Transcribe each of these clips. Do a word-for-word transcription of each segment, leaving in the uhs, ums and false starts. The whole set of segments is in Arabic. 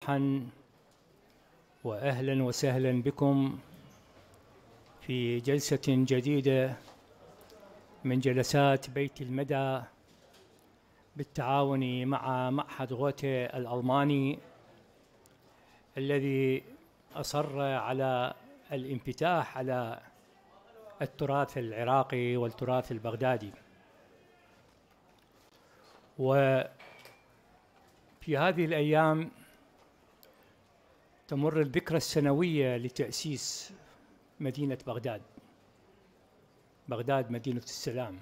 مرحا وأهلا وسهلا بكم في جلسة جديدة من جلسات بيت المدى بالتعاون مع معهد غوته الألماني الذي أصر على الانفتاح على التراث العراقي والتراث البغدادي. وفي هذه الأيام تمر الذكرى السنوية لتأسيس مدينة بغداد، بغداد مدينة السلام.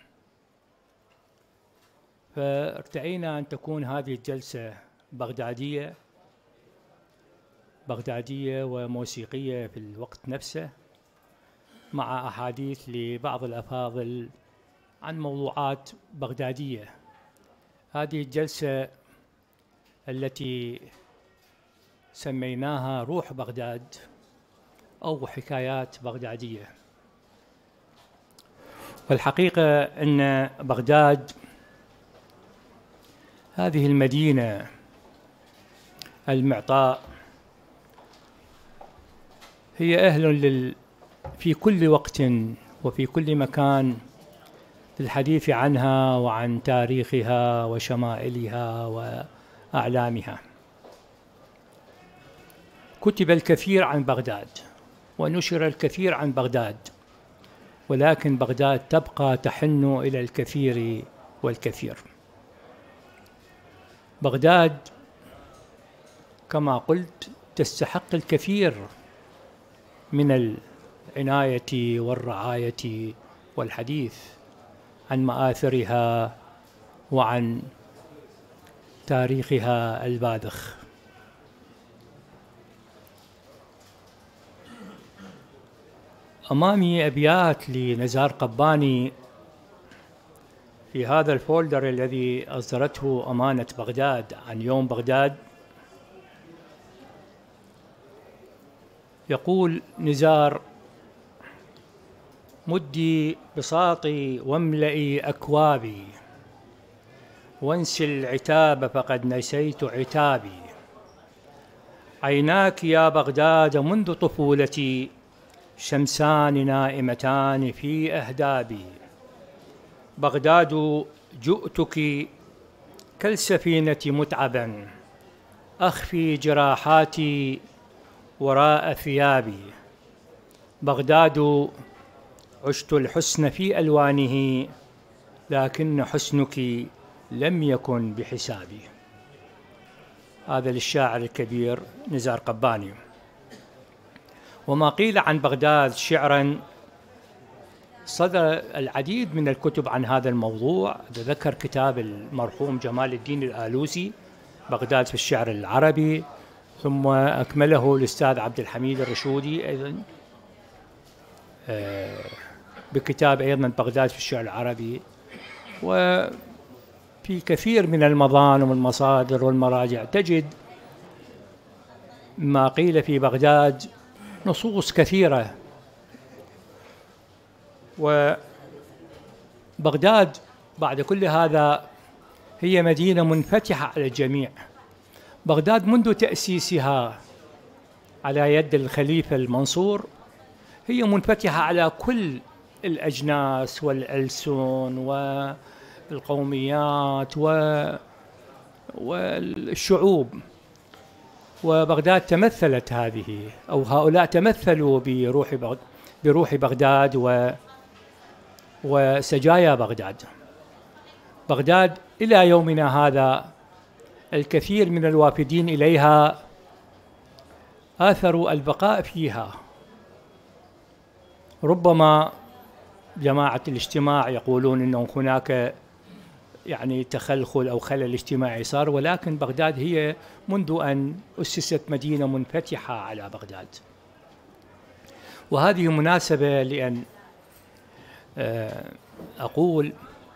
فارتئينا أن تكون هذه الجلسة بغدادية بغدادية وموسيقية في الوقت نفسه، مع أحاديث لبعض الأفاضل عن موضوعات بغدادية. هذه الجلسة التي سميناها روح بغداد أو حكايات بغدادية. والحقيقة أن بغداد هذه المدينة المعطاء هي أهل لل في كل وقت وفي كل مكان للحديث عنها وعن تاريخها وشمائلها وأعلامها. كتب الكثير عن بغداد ونشر الكثير عن بغداد، ولكن بغداد تبقى تحن إلى الكثير والكثير. بغداد كما قلت تستحق الكثير من العناية والرعاية والحديث عن مآثرها وعن تاريخها الباذخ. أمامي أبيات لنزار قباني في هذا الفولدر الذي أصدرته أمانة بغداد عن يوم بغداد. يقول نزار: مدي بساطي واملئي أكوابي، وانسي العتاب فقد نسيت عتابي. عيناك يا بغداد منذ طفولتي شمسان نائمتان في أهدابي. بغداد جئتك كالسفينة متعبا، أخفي جراحاتي وراء ثيابي. بغداد عشت الحسن في ألوانه، لكن حسنك لم يكن بحسابي. هذا للشاعر الكبير نزار قباني. وما قيل عن بغداد شعرا، صدر العديد من الكتب عن هذا الموضوع. ذكر كتاب المرحوم جمال الدين الآلوسي بغداد في الشعر العربي، ثم أكمله الأستاذ عبد الحميد الرشودي أيضا بكتاب أيضا بغداد في الشعر العربي. وفي كثير من المظانم والمصادر والمراجع تجد ما قيل في بغداد نصوص كثيرة. وبغداد بعد كل هذا هي مدينة منفتحة على الجميع. بغداد منذ تأسيسها على يد الخليفة المنصور هي منفتحة على كل الأجناس والألسن والقوميات والشعوب. وبغداد تمثلت هذه، أو هؤلاء تمثلوا بروح بغداد بروح بغداد و وسجايا بغداد. بغداد إلى يومنا هذا الكثير من الوافدين إليها آثروا البقاء فيها. ربما جماعة الاجتماع يقولون أنه هناك يعني تخلخل أو خلل اجتماعي صار، ولكن بغداد هي منذ أن أسست مدينة منفتحة على بغداد. وهذه مناسبة لأن أقول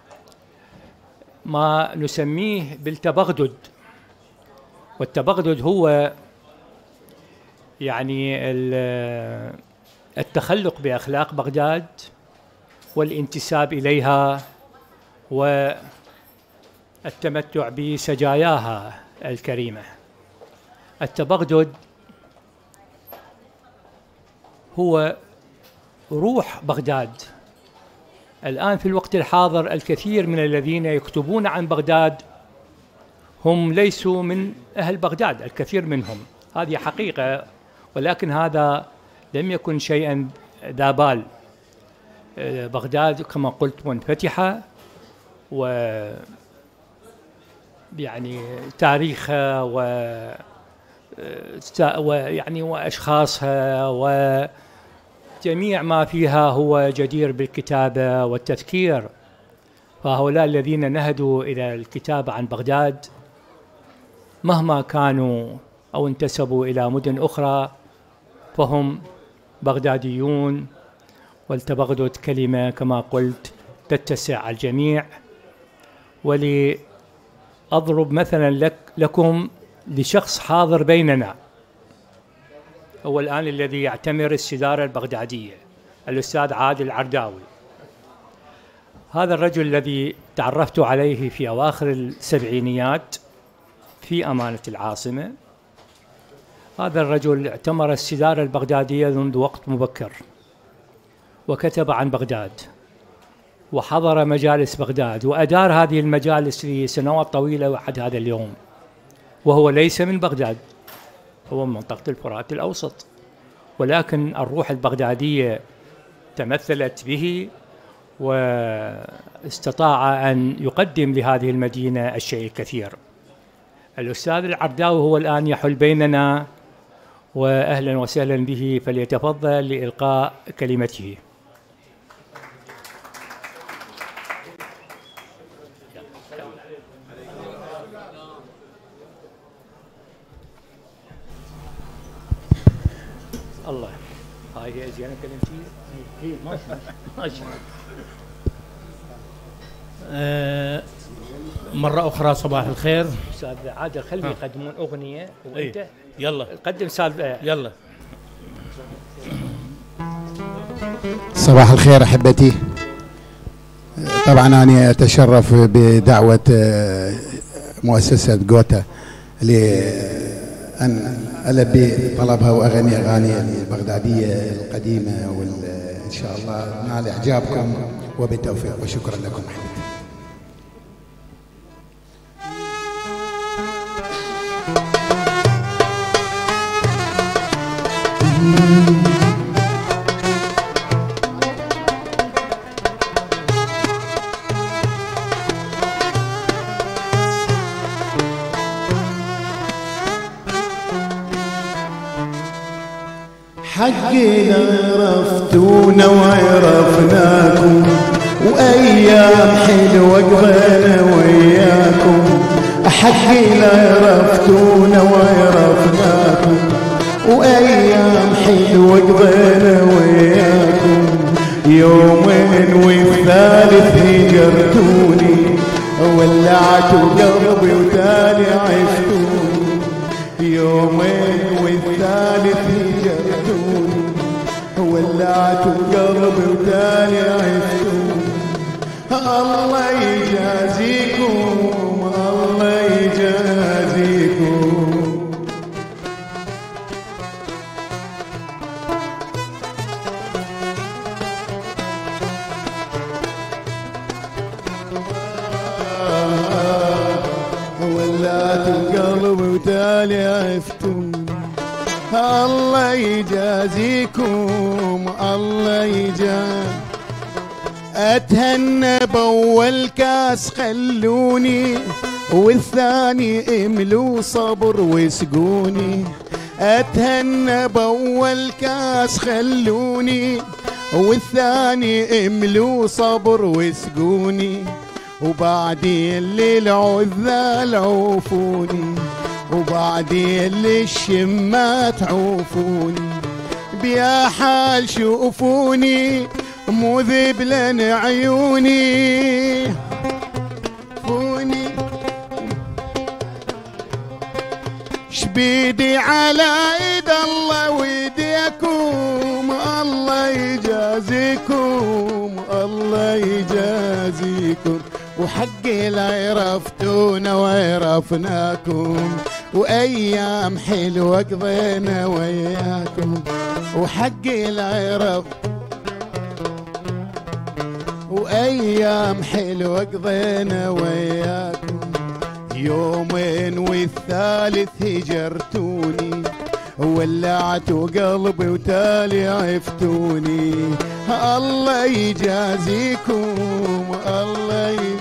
ما نسميه بالتبغدد. والتبغدد هو يعني التخلق بأخلاق بغداد والانتساب إليها والتمتع بسجاياها الكريمة. التبغدد هو روح بغداد. الآن في الوقت الحاضر الكثير من الذين يكتبون عن بغداد هم ليسوا من أهل بغداد، الكثير منهم، هذه حقيقة، ولكن هذا لم يكن شيئا ذا بال. بغداد كما قلت منفتحة، و يعني تاريخها و ويعني وأشخاصها وجميع ما فيها هو جدير بالكتابة والتذكير. فهؤلاء الذين نهدوا إلى الكتابة عن بغداد مهما كانوا أو انتسبوا إلى مدن أخرى فهم بغداديون، والتبغدد كلمة كما قلت تتسع على الجميع. ولأضرب مثلا لك لكم لشخص حاضر بيننا، هو الآن الذي يعتمر السدارة البغدادية، الأستاذ عادل العرداوي. هذا الرجل الذي تعرفت عليه في أواخر السبعينيات في أمانة العاصمة، هذا الرجل اعتمر السدارة البغدادية منذ وقت مبكر، وكتب عن بغداد، وحضر مجالس بغداد، وأدار هذه المجالس لسنوات طويلة وحد هذا اليوم، وهو ليس من بغداد، هو من منطقة الفرات الأوسط، ولكن الروح البغدادية تمثلت به، واستطاع أن يقدم لهذه المدينة الشيء الكثير. الأستاذ العرداوي هو الآن يحل بيننا، وأهلا وسهلا به، فليتفضل لإلقاء كلمته. الله، هاي هي زينة كلمتي، هي ماشي ماشي. أه مرة أخرى صباح الخير. أستاذ عادل خلي يقدمون أغنية وأنت ايه يلا قدم أستاذ. يلا. صباح الخير أحبتي. طبعا أنا أتشرف بدعوة مؤسسة جوتا لأن ألبي طلبها وأغني أغاني البغدادية القديمة، وإن شاء الله نال إعجابكم وبالتوفيق، وشكرا لكم أحبتي. حقنا عرفتونا وعرفناكم، وأيام حلوة قضينا وياكم. حقنا عرفتونا وعرفناكم، وأيام حلوة قضينا وياكم. يومين والثالث هجرتوني، ولعتوا قلبي وتالي عفتوني. يومين والثالث هجرتوني، ولعتوا قلبي وتالي عفتوني. الله يجازيكم، الله يجازيكم. ولعتوا قلبي وتالي عفتوني. الله يجازيكم، الله يجازيكم. اتهنى باول كاس خلوني، والثاني املوا صبر وسقوني. اتهنى باول كاس خلوني، والثاني املوا صبر وسقوني. وبعدين للعذال عوفوني، وبعدين للشمات عوفوني. بيا حال شوفوني مذب لن عيوني. فوني شبيدي على ايد الله ويديكم. الله يجازيكم، الله يجازيكم. وحقي لا عرفتونا وعرفناكم، وأيام حلوة قضينا وياكم وحق العرب، وأيام حلوة قضينا وياكم يومين والثالث هجرتوني ولعتوا قلبي وتالي عفتوني. الله يجازيكم الله ي...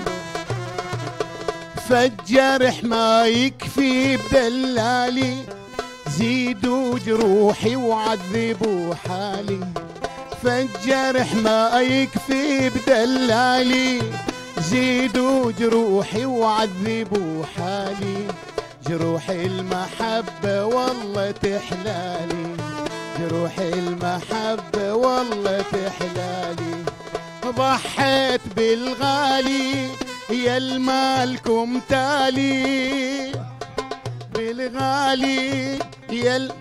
فالجرح ما يكفي بدلالي، زيدوا جروحي وعذبوا حالي. فالجرح ما يكفي بدلالي، زيدوا جروحي وعذبوا حالي. جروح المحبة والله تحلالي، جروح المحبة والله تحلالي. ضحيت بالغالي يا المالكم تالي، بالغالي يا ال...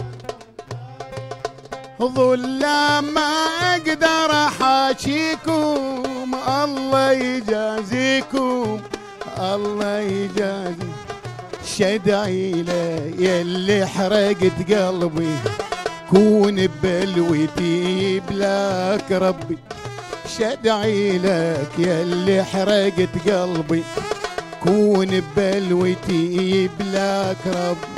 ظلام ما اقدر احاكيكم. الله يجازيكم الله يجازي. شدعي له يلي حرقت قلبي، كون بلوتي بلاك ربي. شدعي لك يلي حرقت قلبي، كون بلوتي بلاك ربي.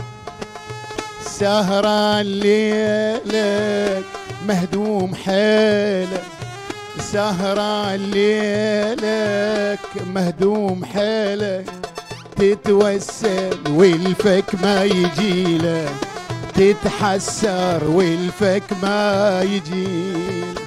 سهران ليلك مهدوم حيلك، سهران ليلك مهدوم حيلك. تتوسل والفك ما يجيلك، تتحسر والفك ما يجيلك.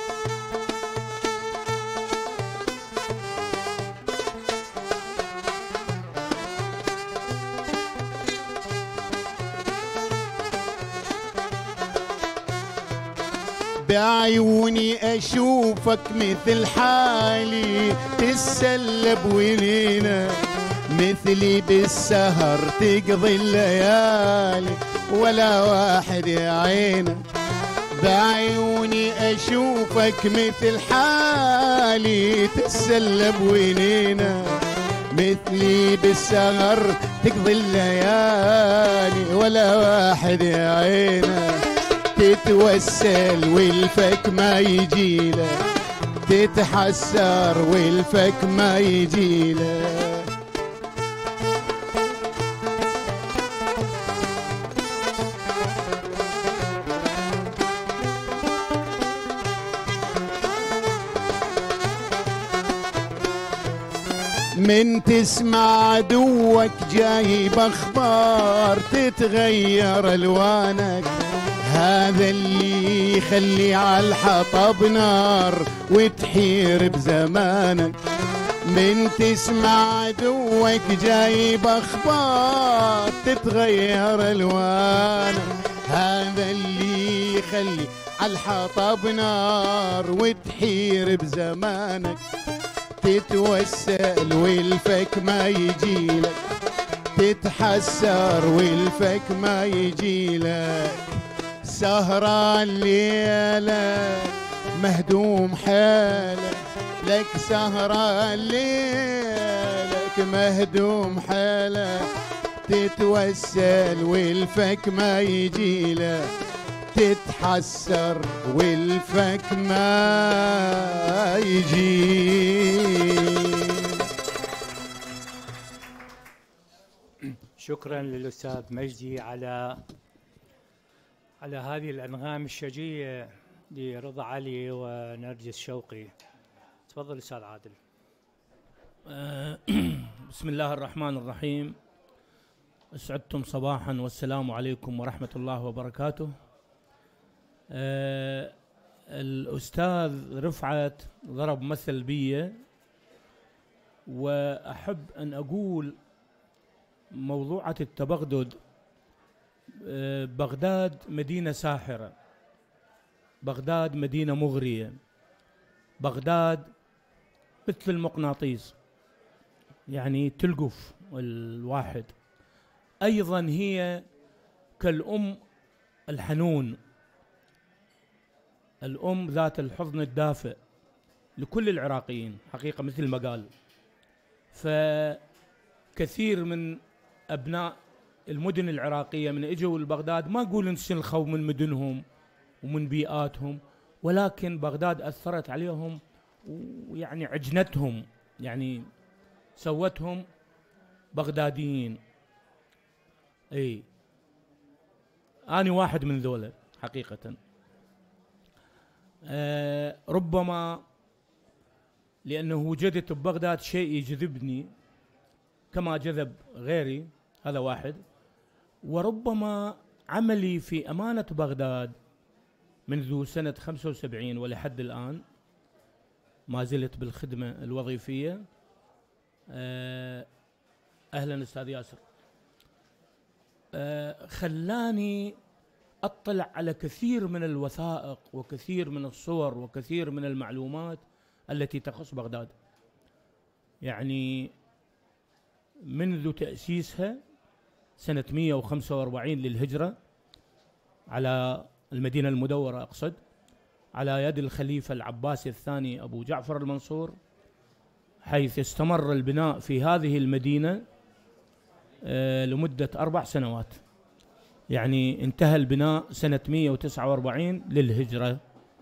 بعيوني اشوفك مثل حالي، تسلب ولينا مثلي بالسهر تقضي الليالي، ولا واحد يا عينك. بعيوني اشوفك مثل حالي، تسلب ولينا مثلي بالسهر تقضي الليالي، ولا واحد يا عينك. تتوسل والفك ما يجيلك، تتحسر والفك ما يجيلك. من تسمع عدوك جايب اخبار، تتغير الوانك. هذا اللي يخلي عالحطب نار وتحير بزمانك. من تسمع عدوك جايب اخبار، تتغير الوانك. هذا اللي يخلي عالحطب نار وتحير بزمانك. تتوسل والفك ما يجيلك، تتحسر والفك ما يجيلك. سهران ليلك مهدوم حالك، لك سهران ليلك مهدوم حالك. تتوسل والفك ما يجيلك، تتحسر والفك ما يجي. شكرا للأستاذ مجدي على على هذه الأنغام الشجية لرضا علي ونرجس شوقي. تفضل أستاذ عادل. بسم الله الرحمن الرحيم. أسعدتم صباحا والسلام عليكم ورحمة الله وبركاته. أه الأستاذ رفعت ضرب مثل بي، وأحب أن أقول موضوعة التبغدد. أه بغداد مدينة ساحرة، بغداد مدينة مغرية، بغداد مثل المقناطيس، يعني تلقف الواحد. أيضا هي كالأم الحنون، الأم ذات الحضن الدافئ لكل العراقيين حقيقة مثل ما قال. فكثير من أبناء المدن العراقية من اجوا لبغداد ما اقول انسلخوا من مدنهم ومن بيئاتهم، ولكن بغداد اثرت عليهم ويعني عجنتهم، يعني سوتهم بغداديين. اي أنا واحد من ذولا حقيقة. أه ربما لأنه وجدت ببغداد شيء يجذبني كما جذب غيري، هذا واحد. وربما عملي في أمانة بغداد منذ سنة خمسة وسبعين ولحد الآن ما زلت بالخدمة الوظيفية. أه أهلا أستاذ ياسر. أه خلاني أطلع على كثير من الوثائق وكثير من الصور وكثير من المعلومات التي تخص بغداد. يعني منذ تأسيسها سنة مئة وخمسة وأربعين للهجرة على المدينة المدورة، أقصد على يد الخليفة العباسي الثاني أبو جعفر المنصور، حيث استمر البناء في هذه المدينة آه لمدة أربع سنوات. يعني انتهى البناء سنة مئة وتسعة وأربعين للهجرة.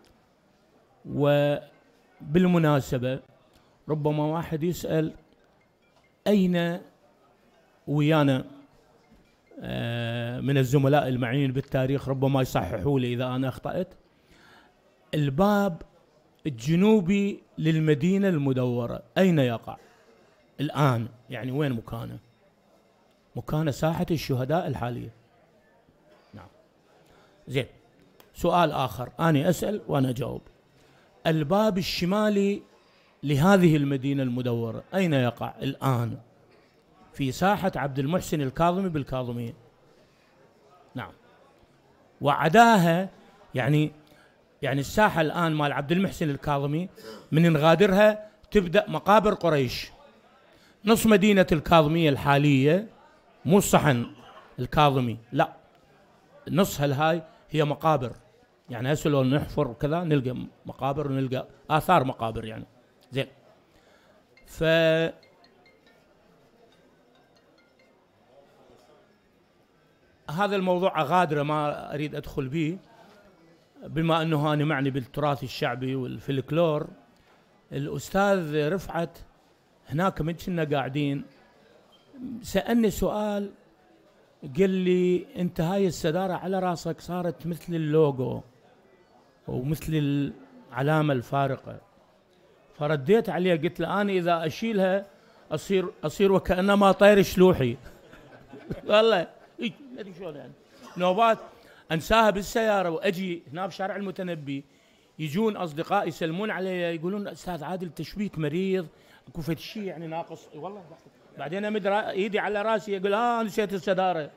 وبالمناسبة ربما واحد يسأل أين ويانا آه من الزملاء المعنيين بالتاريخ ربما يصححوا لي إذا أنا أخطأت. الباب الجنوبي للمدينة المدورة أين يقع الآن؟ يعني وين مكانه؟ مكان ساحة الشهداء الحالية. نعم. زين، سؤال آخر أنا أسأل وأنا أجاوب. الباب الشمالي لهذه المدينة المدورة أين يقع الآن؟ في ساحة عبد المحسن الكاظمي بالكاظمية. نعم. وعداها يعني يعني الساحة الآن مال عبد المحسن الكاظمي من نغادرها تبدأ مقابر قريش. نص مدينة الكاظمية الحالية مو الصحن الكاظمي، لا، نصها الهاي هي مقابر. يعني هسه لو نحفر وكذا نلقى مقابر ونلقى آثار مقابر يعني. زين. ف هذا الموضوع أغادره ما أريد أدخل به، بما أنه أنا معني بالتراث الشعبي والفلكلور. الأستاذ رفعت هناك من كنا قاعدين سألني سؤال، قال لي أنت هاي السدارة على راسك صارت مثل اللوجو ومثل العلامة الفارقة. فرديت عليه قلت له أنا إذا أشيلها أصير أصير وكأنما طير شلوحي. والله إيه ما أدري شلون يعني. نوبات أنساها بالسيارة وأجي هنا بشارع المتنبي يجون أصدقاء يسلمون علي يقولون أستاذ عادل تشويك مريض اكو فد شيء يعني ناقص. والله بعدين امد ايدي على راسي يقول اه نسيت السداره.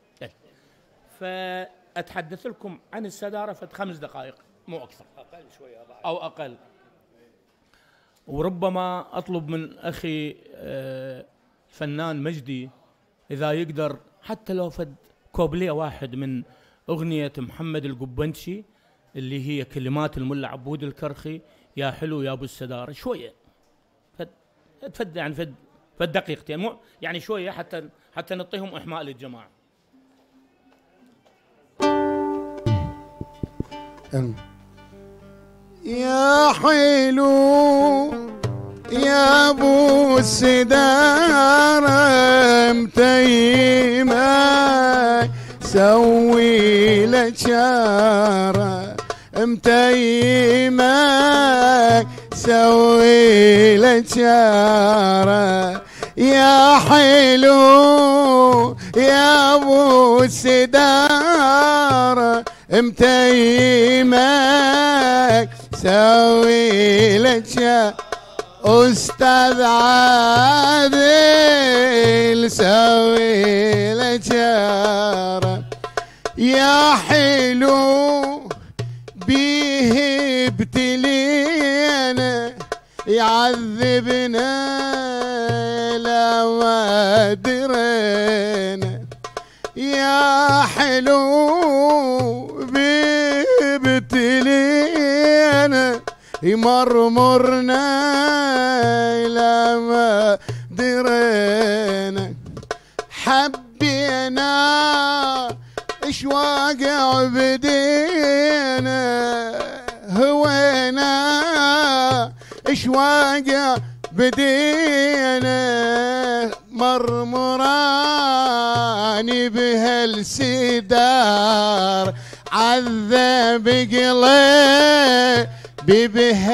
فاتحدث لكم عن السداره فد خمس دقائق مو اكثر، اقل شويه او اقل. وربما اطلب من اخي الفنان مجدي اذا يقدر حتى لو فد كوبليه واحد من اغنيه محمد القبنشي اللي هي كلمات الملا عبود الكرخي، يا حلو يا ابو السداره، شويه فد فد يعني فد فد دقيقتين مو يعني شويه حتى حتى نعطيهم احماء للجماعه. يا حلو يا ابو السداره متى ما سوي لك شاره، متى ما سوي لك شاره، يا حلو يا ابو السداره متى ما سوي لك شاره، أستاذ عادل سوي لك شاره، يا حلو بيه ابتلينا يعذبنا لا ما درينا، يا حلو بيه ابتلينا يمرمرنا لا ما درينا، حبينا واقع بدينا هوينا اش واقع بدينا مرمراني بهالسدار عذب قلبي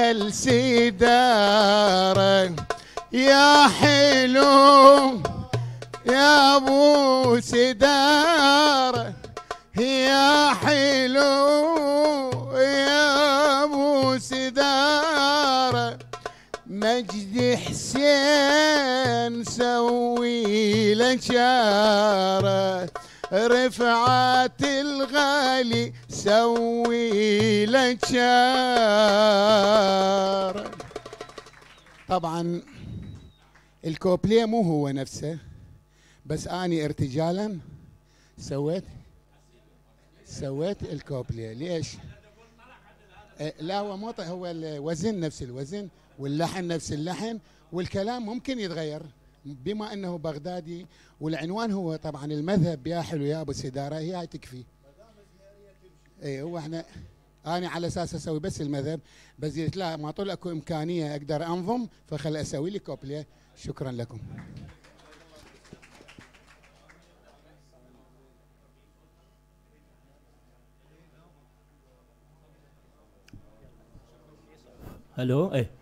بهالسدار يا حلو يا ابو سدار يا حلو يا ابو سدار مجدي حسين سوي له شاره رفعت الغالي سوي له شاره. طبعا الكوبليه مو هو نفسه، بس اني ارتجالا سويت سويت الكوبليه. ليش؟ لا هو مو هو الوزن نفس الوزن واللحن نفس اللحن والكلام ممكن يتغير بما انه بغدادي، والعنوان هو طبعا المذهب يا حلو يا ابو سداره، هي هاي تكفي. اي هو احنا انا على اساس اسوي بس المذهب، بس قلت لا ما طول اكو امكانيه اقدر انظم فخل اسوي لي كوبليه. شكرا لكم. الو ايه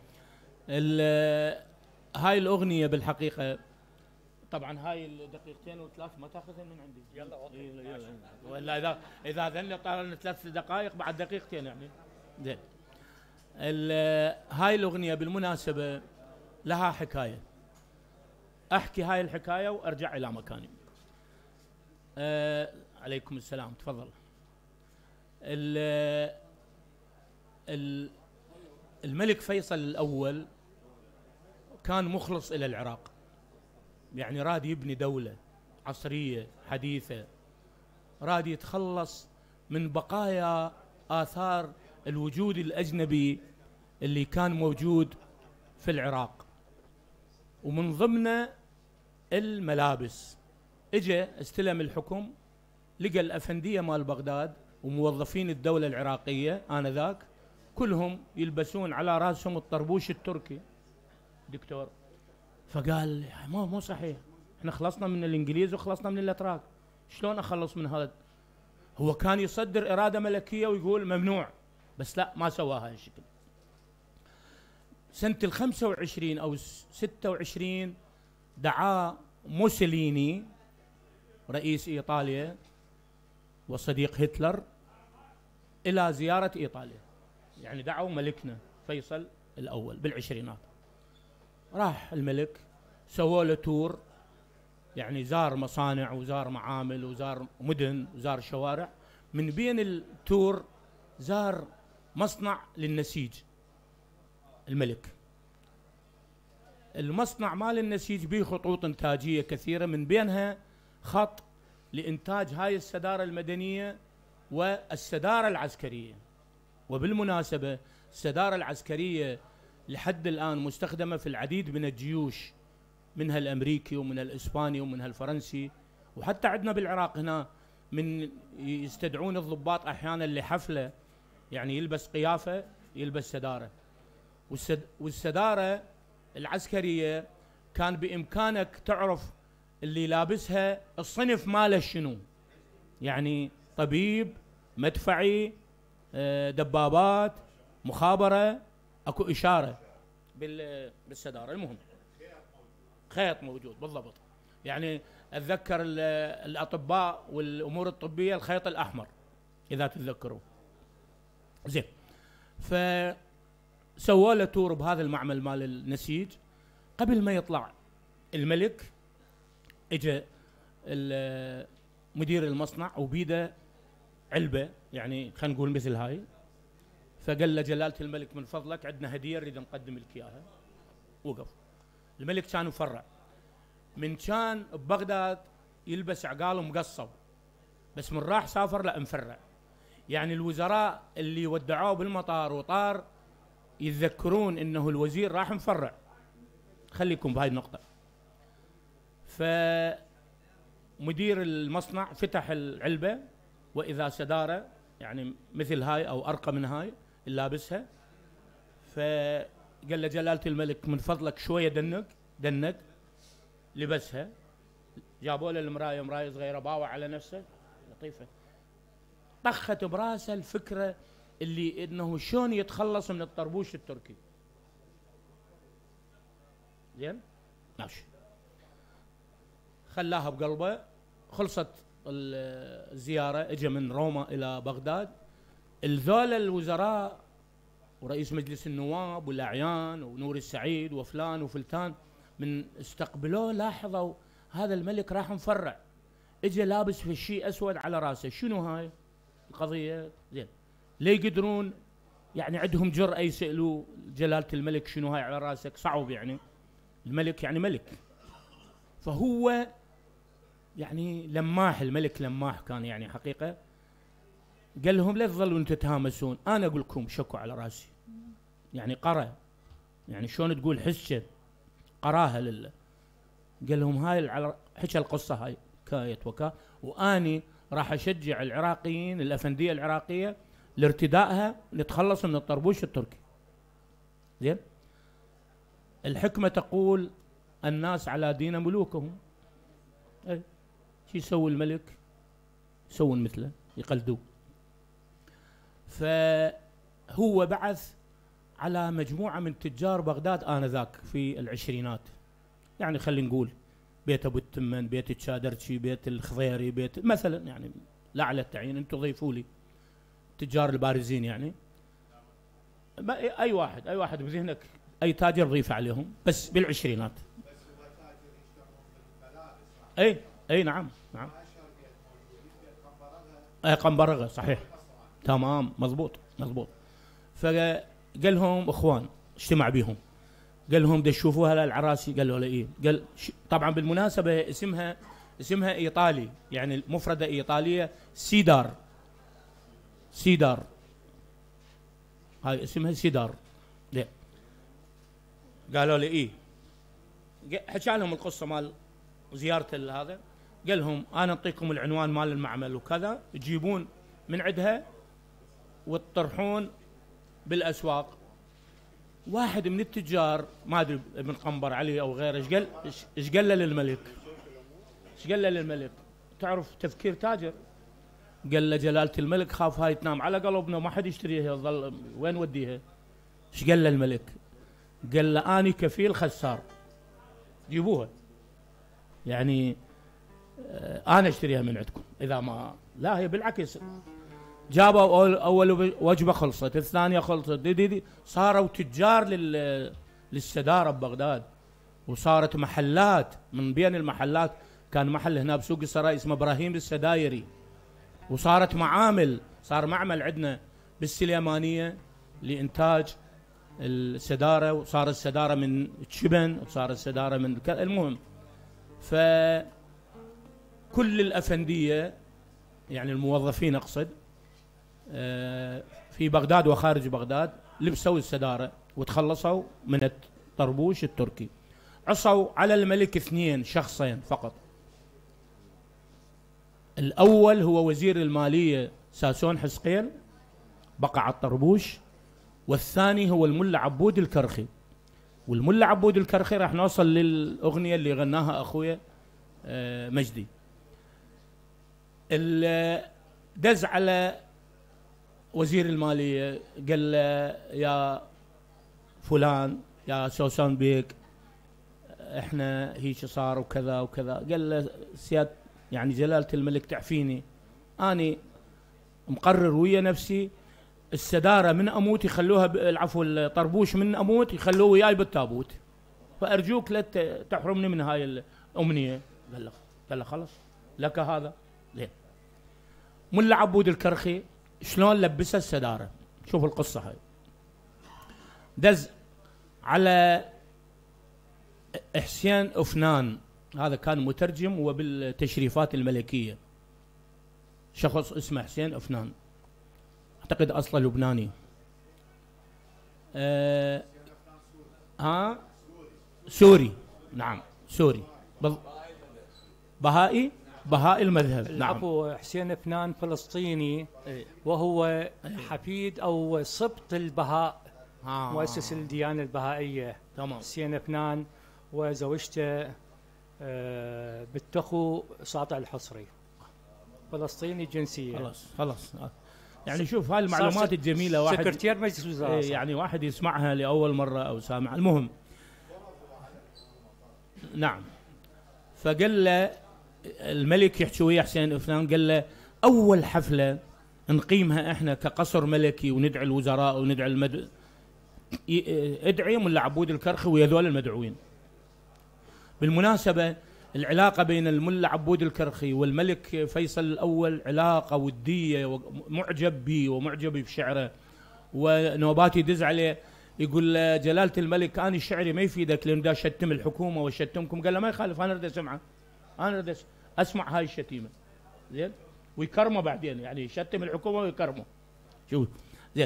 هاي الاغنيه بالحقيقه طبعا هاي الدقيقتين وثلاث ما تاخذها من عندي. يلا اوكي ولا اذا اذا ذن طال ثلاث دقائق بعد دقيقتين يعني. زين هاي الاغنيه بالمناسبه لها حكايه، احكي هاي الحكايه وارجع الى مكاني. أه عليكم السلام تفضل. ال ال الملك فيصل الأول كان مخلص إلى العراق، يعني راد يبني دولة عصرية حديثة، راد يتخلص من بقايا آثار الوجود الأجنبي اللي كان موجود في العراق، ومن ضمنه الملابس. اجى استلم الحكم، لقى الأفندية مال بغداد وموظفين الدولة العراقية آنذاك كلهم يلبسون على راسهم الطربوش التركي دكتور. فقال مو مو صحيح، احنا خلصنا من الانجليز وخلصنا من الاتراك، شلون اخلص من هذا؟ هو كان يصدر اراده ملكيه ويقول ممنوع، بس لا ما سواها هالشكل. سنه ال خمسة وعشرين او ستة وعشرين دعا موسوليني رئيس ايطاليا وصديق هتلر الى زياره ايطاليا، يعني دعوا ملكنا فيصل الأول بالعشرينات. راح الملك سووا له تور، يعني زار مصانع وزار معامل وزار مدن وزار شوارع. من بين التور زار مصنع للنسيج الملك. المصنع مال النسيج به خطوط إنتاجية كثيرة، من بينها خط لإنتاج هاي السدارة المدنية والسدارة العسكرية. وبالمناسبة السدارة العسكرية لحد الآن مستخدمة في العديد من الجيوش، منها الأمريكي ومنها الإسباني ومنها الفرنسي، وحتى عندنا بالعراق هنا من يستدعون الضباط أحيانا لحفلة، يعني يلبس قيافة يلبس سدارة. والسدارة العسكرية كان بإمكانك تعرف اللي لابسها الصنف ماله شنو، يعني طبيب، مدفعي، دبابات، مخابرة، اكو اشاره بالسداره. المهم خيط موجود بالضبط، يعني اتذكر الاطباء والامور الطبيه الخيط الاحمر اذا تتذكروا. زين فسووا له تور بهذا المعمل مال النسيج. قبل ما يطلع الملك اجى مدير المصنع وبيده علبه، يعني خلينا نقول مثل هاي، فقال له جلاله الملك من فضلك عندنا هديه نريد نقدم لك اياها. وقف الملك كان مفرع، من كان ببغداد يلبس عقال مقصب، بس من راح سافر لا مفرع. يعني الوزراء اللي ودعوه بالمطار وطار يتذكرون انه الوزير راح مفرع. خليكم بهاي النقطه. فمدير المصنع فتح العلبه وإذا سدارة يعني مثل هاي أو أرقى من هاي اللابسها. فقال له جلالة الملك من فضلك شوية دنك دنك لبسها. جابوا له المراية، مراية صغيرة، باوع على نفسه لطيفة. طخت براسه الفكرة اللي إنه شلون يتخلص من الطربوش التركي. زين ماشي، خلاها بقلبه. خلصت الزيارة، اجى من روما إلى بغداد. الذول الوزراء ورئيس مجلس النواب والأعيان ونور السعيد وفلان وفلتان من استقبلوه لاحظوا هذا الملك راح مفرع، اجى لابس في شيء أسود على راسه. شنو هاي القضية؟ زين، لا يقدرون يعني عندهم جرأة يسألوا جلالة الملك شنو هاي على راسك؟ صعب يعني، الملك يعني ملك. فهو يعني لماح، الملك لماح كان يعني حقيقة. قال لهم لا تظلوا تتهامسون، أنا أقول لكم شكوا على راسي. يعني قرأ، يعني شلون تقول حسة قراها لله. قال لهم هاي على حكى القصة هاي كاية وكا، وأني راح أشجع العراقيين الأفندية العراقية لارتدائها نتخلص من الطربوش التركي. زين، الحكمة تقول الناس على دين ملوكهم. اي شو يسوي الملك؟ يسوون مثله، يقلدوه. فهو بعث على مجموعة من تجار بغداد آنذاك في العشرينات، يعني خلينا نقول بيت أبو التمن، بيت الشادرشي، بيت الخضيري، بيت مثلا، يعني لا على التعيين، انتم ضيفوا لي تجار البارزين يعني. أي واحد أي واحد بذهنك، أي تاجر ضيف عليهم، بس بالعشرينات. اي اي نعم نعم. اي قنبرغه صحيح، تمام مضبوط مضبوط. فقال لهم اخوان، اجتمع بهم، قال لهم دا تشوفوها العراسي؟ قالوا له ايه. قال طبعا بالمناسبه اسمها اسمها ايطالي، يعني مفرده ايطاليه، سيدار سيدار هاي اسمها سيدار. ليه؟ قالوا له ايه. حكى لهم القصه مال زيارة هذا. قال لهم أنا أعطيكم العنوان مال المعمل وكذا، تجيبون من عندها وتطرحون بالأسواق. واحد من التجار ما أدري ابن قنبر علي أو غيره، إيش قال إيش قال له للملك؟ إيش قال له للملك؟ تعرف تفكير تاجر. قال له جلالة الملك خاف هاي تنام على قلبنا ما حد يشتريها، ظل وين وديها؟ إيش قال له الملك؟ قال له أني كفيل خسار، جيبوها يعني أنا أشتريها من عندكم إذا ما لا. هي بالعكس، جابوا أول, أول وجبة خلصت، الثانية خلصت، دي دي دي صاروا تجار لل للسدارة ببغداد، وصارت محلات. من بين المحلات كان محل هنا بسوق السراي اسمه إبراهيم السدايري، وصارت معامل، صار معمل عندنا بالسليمانية لإنتاج السدارة، وصار السدارة من شبن، وصار السدارة من المهم. فكل الأفندية يعني الموظفين أقصد في بغداد وخارج بغداد لبسوا السدارة وتخلصوا من الطربوش التركي. عصوا على الملك اثنين شخصين فقط. الأول هو وزير المالية ساسون حسقيل، بقى على الطربوش. والثاني هو الملا عبود الكرخي. والملا عبود الكرخي راح نوصل للأغنية اللي غناها أخويا مجدي. دز على وزير المالية قال له يا فلان يا سوسن بيك احنا هيك صار وكذا وكذا. قال له سياد يعني جلالة الملك تعفيني، أنا مقرر ويا نفسي السدارة من أموت يخلوها، العفو الطربوش من أموت يخلوه وياي بالتابوت، فأرجوك لا تحرمني من هاي الأمنية. قال له قال له خلاص لك هذا. زين، ملا عبود الكرخي شلون لبسها السدارة؟ شوف القصة هاي. دز على حسين أفنان، هذا كان مترجم وبالتشريفات الملكية، شخص اسمه حسين أفنان، أعتقد أصله لبناني. أه ها سوري، نعم سوري. بهائي بهاء المذهب. نعم. العفو. حسين فنان فلسطيني إيه. وهو إيه. حفيد أو سبط البهاء، آه. مؤسس الديانة البهائية. تمام. حسين فنان وزوجته آه بالتخو ساطع الحصري، فلسطيني الجنسية. خلاص خلاص. يعني شوف هاي المعلومات الجميلة، واحد سكرتير مجلس وزراء. إيه يعني واحد يسمعها لأول مرة أو سامع. المهم، نعم. فقال له الملك يحكي ويا حسين فنان، قال له أول حفلة نقيمها إحنا كقصر ملكي وندعي الوزراء وندعي المد... ادعي ملا عبود الكرخي ويا ذول المدعوين. بالمناسبة العلاقة بين الملا عبود الكرخي والملك فيصل الأول علاقة ودية، ومعجب به ومعجب بشعره، ونوبات يدز عليه يقول جلالة الملك أنا شعري ما يفيدك لأن دا شتم الحكومة وشتمكم. قال له ما يخالف، أنا أريد أسمعه، أنا أريد أسمع هاي الشتيمة. زين. ويكرمه بعدين، يعني يشتم الحكومة ويكرمه. شوف زين.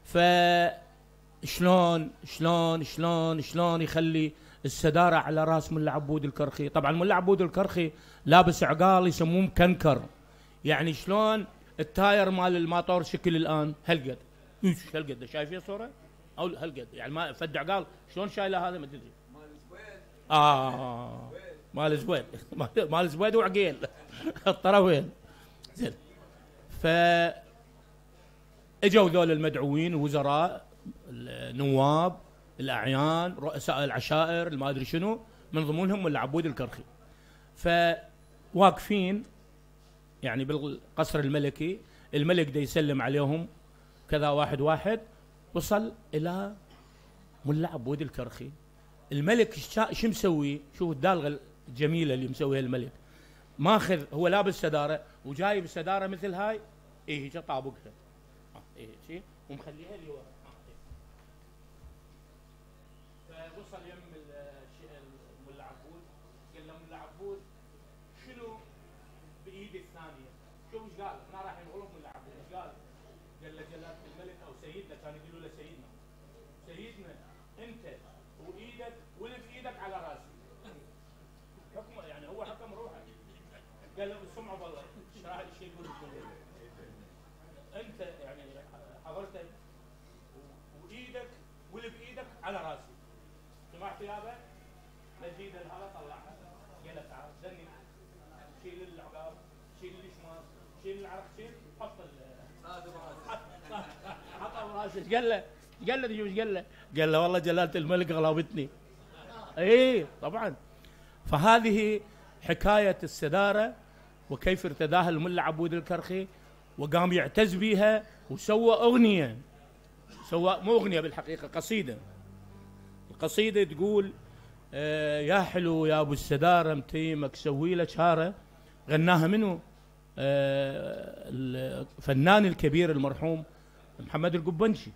فشلون شلون شلون شلون يخلي السدارة على راس ملا عبود الكرخي؟ طبعا ملا عبود الكرخي لابس عقال يسموه مكنكر، يعني شلون التاير مال الماطور شكل الآن هالقد، ايش هالقد، شايفين صورة؟ او هالقد، يعني ما فد عقال شلون شايله هذا ما تدري. مال الزويد. اه مال الزويد مال الزويد وعقيل الطرفين. زين. ف اجوا ذول المدعوين، الوزراء، النواب، الاعيان، رؤساء العشائر، ما ادري شنو، من ضمنهم ملا عبود الكرخي. فواقفين يعني بالقصر الملكي، الملك دا يسلم عليهم كذا واحد واحد. وصل الى ملا عبود الكرخي. الملك شو مسوي؟ شوف الدالغه الجميله اللي مسويها الملك. ماخذ هو لابس سداره وجايب السداره مثل هاي، ايه هيك طابقها، ايه شيء ومخليها لورا. فوصل يم ملا عبود، قال له ملا عبود شنو بايدي الثانيه؟ شوف ايش قال؟ احنا راح نغلط ملا عبود، ايش قال؟ قال له جلاله الملك او سيدنا، كان يقولوا له سيدنا، سيدنا انت وايدك واللي بايدك على راسي. حكمه يعني هو حكم روحه. قال له سمعوا بالله ايش يقول انت يعني حضرتك وايدك واللي بايدك على راسي. سمعت يابا؟ مجيد هذا طلعها. قال له تعال زني، شيل العقاب، شيل الشمال، شيل العرق، شيل حط حط براسه. قال له قال له ايش قال له؟ قال له والله جلاله الملك غلبتني. اي طبعا. فهذه حكايه السداره وكيف ارتداها الملا عبود الكرخي، وقام يعتز بها وسوى اغنيه، سوى مو اغنيه بالحقيقه، قصيده. القصيده تقول آه يا حلو يا ابو السداره متيمك سوي لك شاره. غناها منو؟ آه الفنان الكبير المرحوم محمد القبنشي.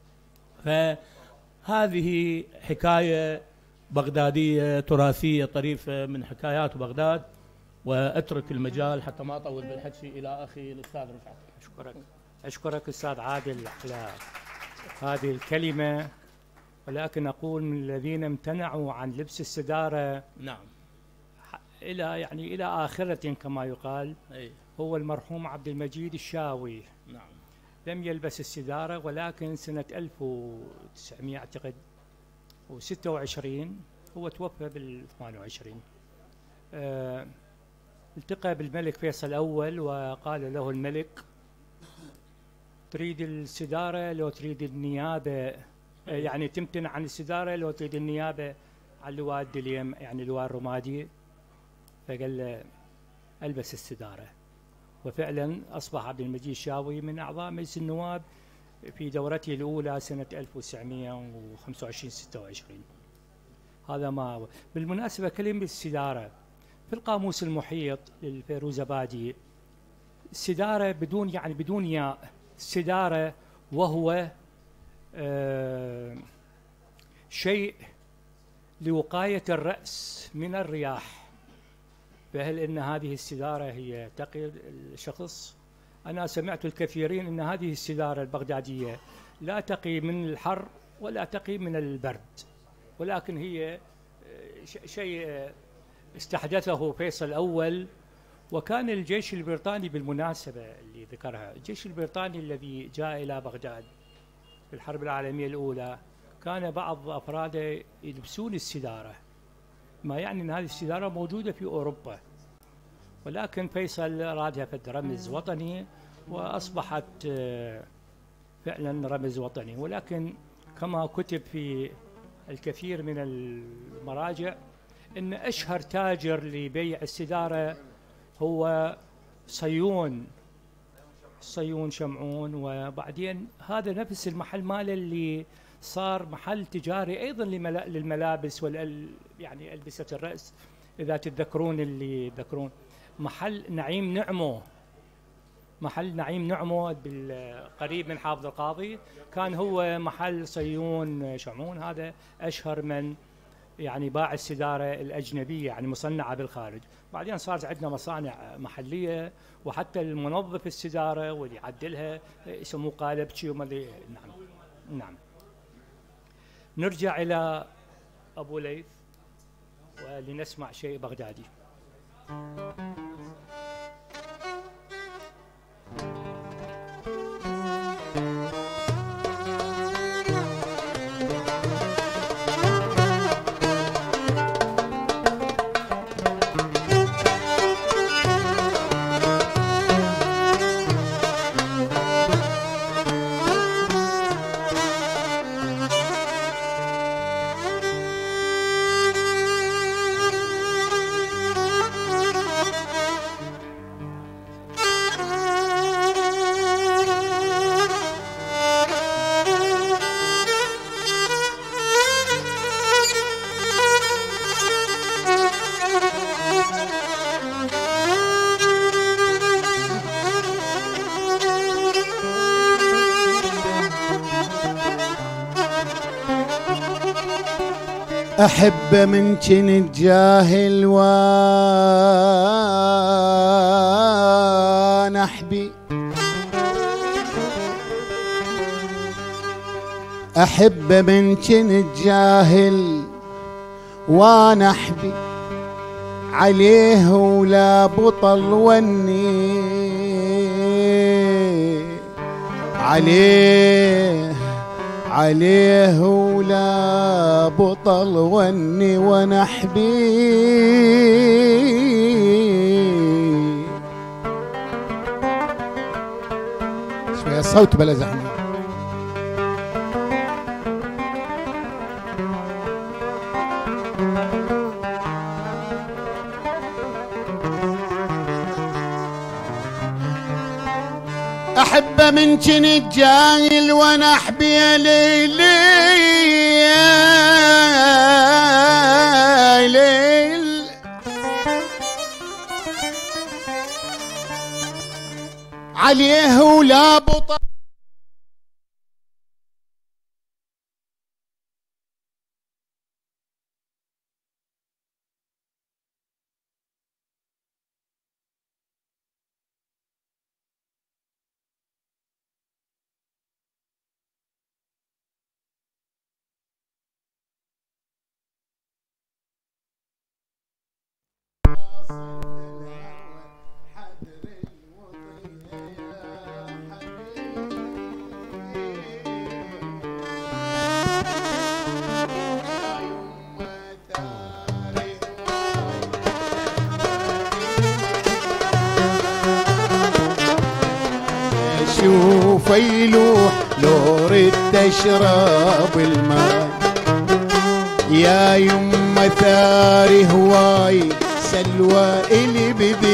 فهذه حكايه بغداديه تراثيه طريفه من حكايات بغداد. واترك المجال حتى ما اطول بالحكي الى اخي الاستاذ رفعت. اشكرك اشكرك استاذ عادل على هذه الكلمه. ولكن اقول من الذين امتنعوا عن لبس السداره، نعم، الى يعني الى اخره كما يقال، أي. هو المرحوم عبد المجيد الشاوي. نعم. لم يلبس السداره، ولكن سنه ألف وتسعمئة اعتقد وستة وعشرين هو توفى بال ثمانية وعشرين. أه التقى بالملك فيصل الأول وقال له الملك تريد السدارة لو تريد النيابة، يعني تمتنع عن السدارة لو تريد النيابة على اللواء الدليم، يعني اللواء الرمادي. فقال له ألبس السدارة. وفعلا أصبح عبد المجيد الشاوي من أعضاء مجلس النواب في دورته الأولى سنة ألف وتسعمئة وخمسة وعشرين ستة وعشرين. هذا ما هو. بالمناسبة كلمة السدارة في القاموس المحيط للفيروزابادي، السدارة بدون يعني بدون ياء، السدارة وهو آه شيء لوقاية الرأس من الرياح. فهل إن هذه السدارة هي تقي الشخص؟ أنا سمعت الكثيرين أن هذه السدارة البغدادية لا تقي من الحر ولا تقي من البرد، ولكن هي شيء استحدثه فيصل الأول وكان الجيش البريطاني بالمناسبة اللي ذكرها، الجيش البريطاني الذي جاء إلى بغداد في الحرب العالمية الأولى كان بعض أفراده يلبسون السدارة، ما يعني أن هذه السدارة موجودة في أوروبا، ولكن فيصل رادها فد رمز وطني وأصبحت فعلا رمز وطني. ولكن كما كتب في الكثير من المراجع أن أشهر تاجر لبيع السدارة هو صيون صيون شمعون، وبعدين هذا نفس المحل ماله اللي صار محل تجاري أيضا للملابس وال يعني ألبسة الرأس، إذا تتذكرون اللي تذكرون محل نعيم نعمو، محل نعيم نعمو بالقريب من حافظ القاضي كان هو محل صيون شمعون، هذا أشهر من يعني باع السدارة الأجنبية يعني مصنعة بالخارج. بعدين صارت عندنا مصانع محلية، وحتى المنظف السدارة واللي يعدلها يسموه قالبتشي وما ادري. نعم نعم. نرجع إلى أبو ليث ولنسمع شيء بغدادي. أحب من كنت جاهل ونحبي، أحب من كنت جاهل ونحبي عليه ولا بطل وني عليه عليه ولا بطل وني ونحبي. شوية صوت بلا زحمة. أحب من كنت جاهل ونحبي يا ليلي يا ليل عليه ولا بطل شوف يلوح لو ردت اشرب الماء يا يما ثاري هواي سلوى الي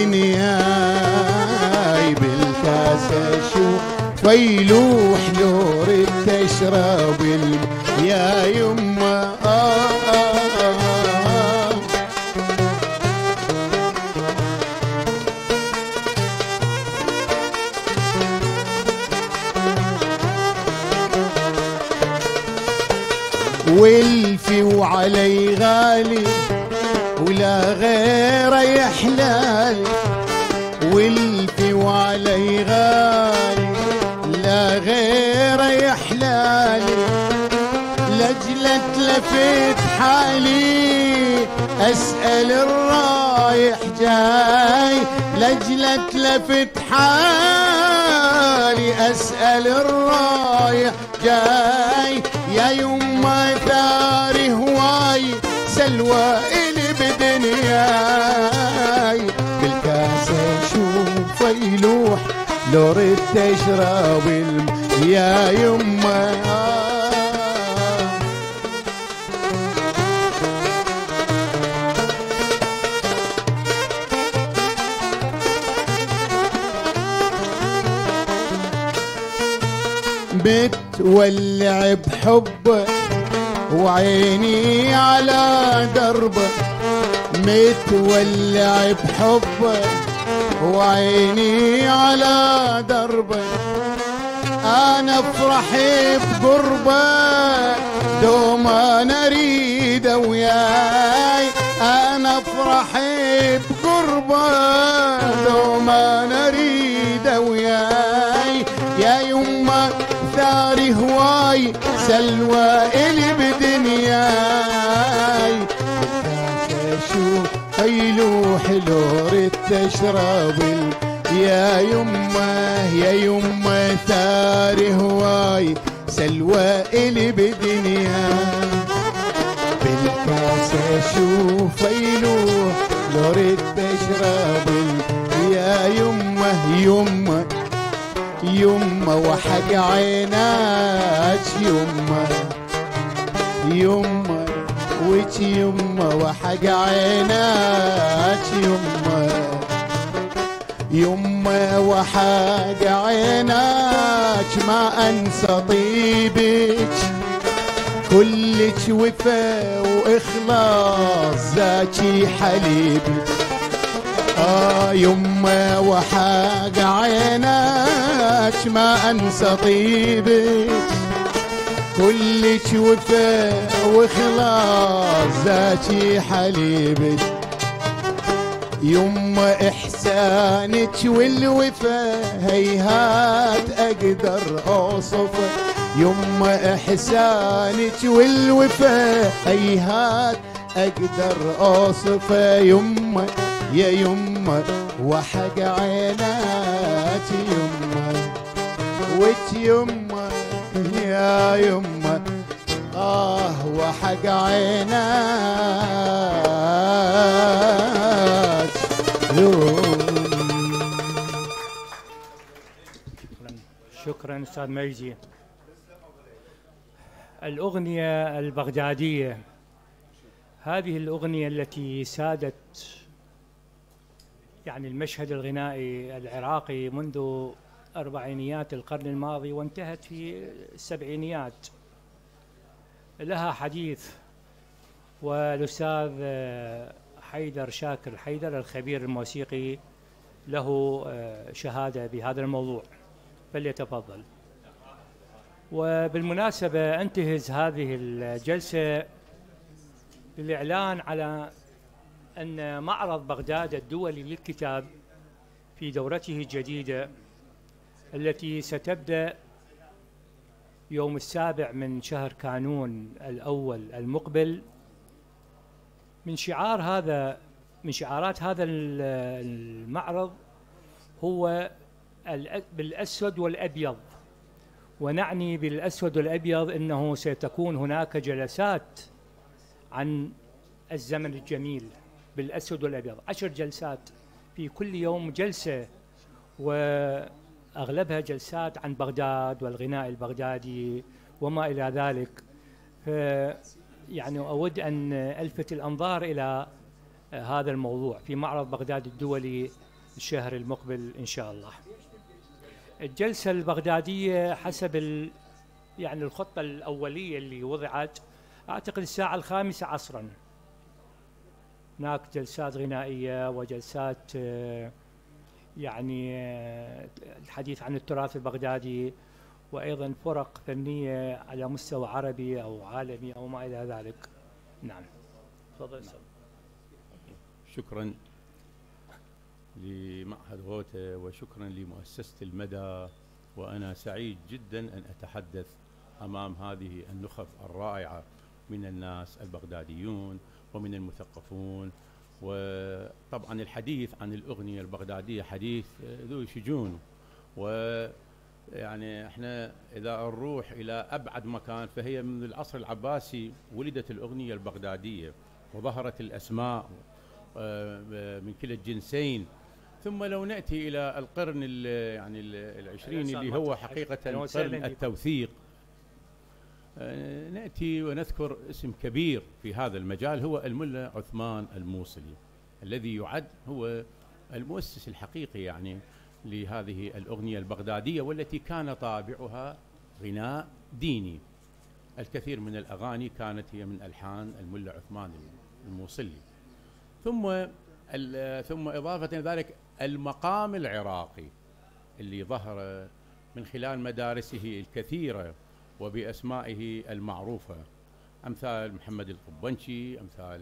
بدنياي بالكاس شوف يلوح لو ردت اشرب الماء يا يما آه آه آه والفي وعلي غالي ولا غيره يحلال والفي وعلي غالي لا غيره يحلال لجلة لفيت حالي أسأل الراي رايح جاي لجلة لفت حالي أسأل الرايح جاي يا يما ثاري هواي سلوى إلي بدنياي بالكاسة شوف يلوح لو ردت اشرب الم يا يما بتولع بحبه وعيني على دربه متولع بحبه وعيني على دربه انا افرح بقربه دوم انا اريد وياي انا افرح بقربه دوم انا اريد وياي يا يما ثاري هواي سلوى الي بدنياي اشوف يلوح لو ردت اشرب يا يما يا يما ثاري هواي سلوى الي بدنياي بالكاس اشوف يلوح لو ردت اشرب يا يما يما يما وحق عيناك يما يما ويك يما وحق عيناك يما يما وحق عيناك ما انسى طيبك كلك وفا واخلاص زاكي حليبك آه يما وحق عيناك ما انسى طيبك كلك وفا واخلاص ذاتي حليبك يما احسانك والوفا هيهات اقدر اوصفه يما احسانك والوفا هيهات اقدر اوصفه يما يا يما وحق عينات يما وت يما يا يما آه وحق عينات شكرا أستاذ ميزي. الأغنية البغدادية، هذه الأغنية التي سادت يعني المشهد الغنائي العراقي منذ أربعينيات القرن الماضي وانتهت في السبعينيات، لها حديث، والأستاذ حيدر شاكر حيدر الخبير الموسيقي له شهادة بهذا الموضوع، فليتفضل. وبالمناسبة أنتهز هذه الجلسة للإعلان على أن معرض بغداد الدولي للكتاب في دورته الجديدة التي ستبدأ يوم السابع من شهر كانون الأول المقبل، من شعار هذا من شعارات هذا المعرض هو بالأسود والأبيض، ونعني بالأسود والأبيض أنه ستكون هناك جلسات عن الزمن الجميل بالأسود والأبيض، عشر جلسات في كل يوم جلسة، وأغلبها جلسات عن بغداد والغناء البغدادي وما إلى ذلك. يعني أود أن ألفت الأنظار إلى هذا الموضوع في معرض بغداد الدولي الشهر المقبل إن شاء الله. الجلسة البغدادية حسب ال يعني الخطة الأولية اللي وضعت أعتقد الساعة الخامسة عصراً، هناك جلسات غنائية وجلسات يعني الحديث عن التراث البغدادي، وأيضاً فرق فنية على مستوى عربي أو عالمي أو ما إلى ذلك. نعم تفضل. شكراً لمعهد غوثة وشكراً لمؤسسة المدى، وأنا سعيد جداً أن أتحدث أمام هذه النخب الرائعة من الناس البغداديون ومن المثقفون وطبعا الحديث عن الأغنية البغدادية حديث ذو شجون، ويعني احنا إذا نروح إلى أبعد مكان فهي من العصر العباسي ولدت الأغنية البغدادية وظهرت الأسماء من كلا الجنسين. ثم لو نأتي إلى القرن يعني العشرين اللي هو حقيقة قرن التوثيق، نأتي ونذكر اسم كبير في هذا المجال هو الملا عثمان الموصلي، الذي يعد هو المؤسس الحقيقي يعني لهذه الأغنية البغدادية، والتي كان طابعها غناء ديني. الكثير من الأغاني كانت هي من ألحان الملا عثمان الموصلي. ثم ثم إضافة إلى ذلك المقام العراقي اللي ظهر من خلال مدارسه الكثيرة وبأسمائه المعروفة، أمثال محمد القبنشي، أمثال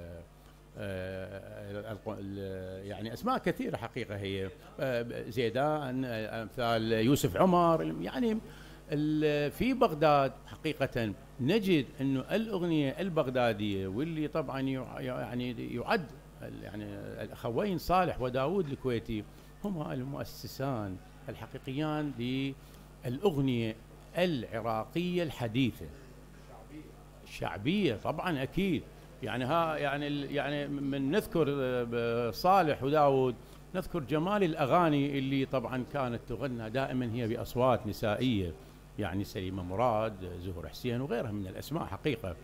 يعني أسماء كثيرة حقيقة هي زيدان، أمثال يوسف عمر. يعني في بغداد حقيقة نجد أنه الأغنية البغدادية، واللي طبعا يعني يعد يعني الأخوين صالح وداود الكويتي هما المؤسسان الحقيقيان للأغنية العراقية الحديثة الشعبية. طبعا أكيد يعني ها يعني يعني من نذكر صالح وداود نذكر جمال الأغاني اللي طبعا كانت تغنى دائما هي بأصوات نسائية، يعني سليمة مراد، زهر حسين وغيرها من الأسماء. حقيقة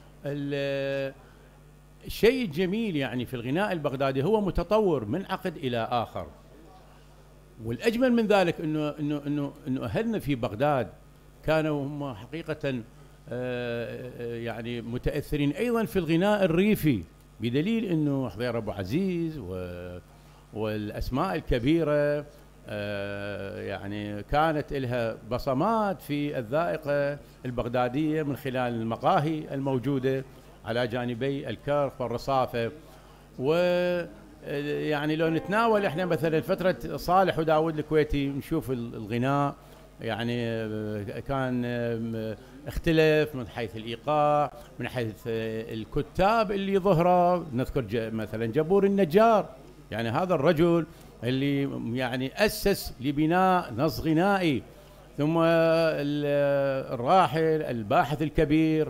الشيء الجميل يعني في الغناء البغدادي هو متطور من عقد إلى آخر، والأجمل من ذلك إنه إنه إنه إنه أهلنا في بغداد كانوا هم حقيقة يعني متأثرين أيضا في الغناء الريفي، بدليل إنه حضير أبو عزيز والأسماء الكبيرة يعني كانت لها بصمات في الذائقة البغدادية من خلال المقاهي الموجودة على جانبي الكرخ والرصافة. ويعني لو نتناول احنا مثلا فترة صالح وداود الكويتي نشوف الغناء يعني كان اختلف من حيث الإيقاع، من حيث الكتاب اللي ظهروا. نذكر مثلا جبور النجار، يعني هذا الرجل اللي يعني أسس لبناء نص غنائي. ثم الراحل الباحث الكبير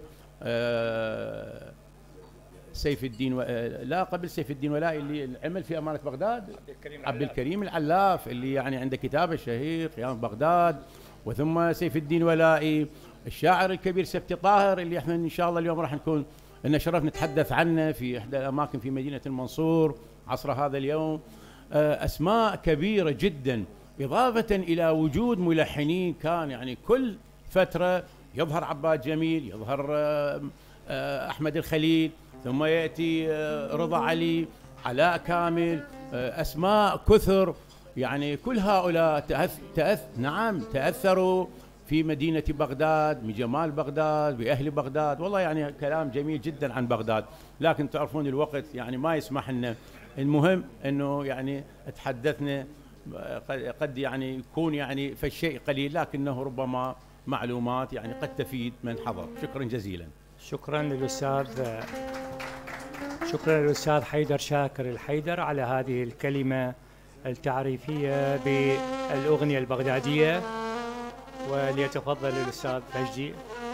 سيف الدين و... لا قبل سيف الدين ولائي اللي عمل في أمانة بغداد، عبد الكريم العلاف اللي يعني عنده كتابه الشهير قيام بغداد. وثم سيف الدين ولائي الشاعر الكبير سبتي طاهر اللي احنا ان شاء الله اليوم راح نكون لنا شرف نتحدث عنه في احدى الاماكن في مدينة المنصور عصر هذا اليوم. اسماء كبيرة جدا، اضافة الى وجود ملحنين كان يعني كل فترة يظهر عباد جميل، يظهر احمد الخليل، ثم ياتي رضا علي، علاء كامل، اسماء كثر. يعني كل هؤلاء تأث... تأث... نعم تأثروا في مدينة بغداد بجمال بغداد بأهل بغداد. والله يعني كلام جميل جدا عن بغداد، لكن تعرفون الوقت يعني ما يسمح لنا. المهم انه يعني تحدثنا قد يعني يكون يعني فالشيء قليل، لكنه ربما معلومات يعني قد تفيد من حضر. شكرا جزيلا. شكرا للأستاذ شكرا للأستاذ حيدر شاكر الحيدر على هذه الكلمة التعريفية بالأغنية البغدادية. وليتفضل الأستاذ مجدي.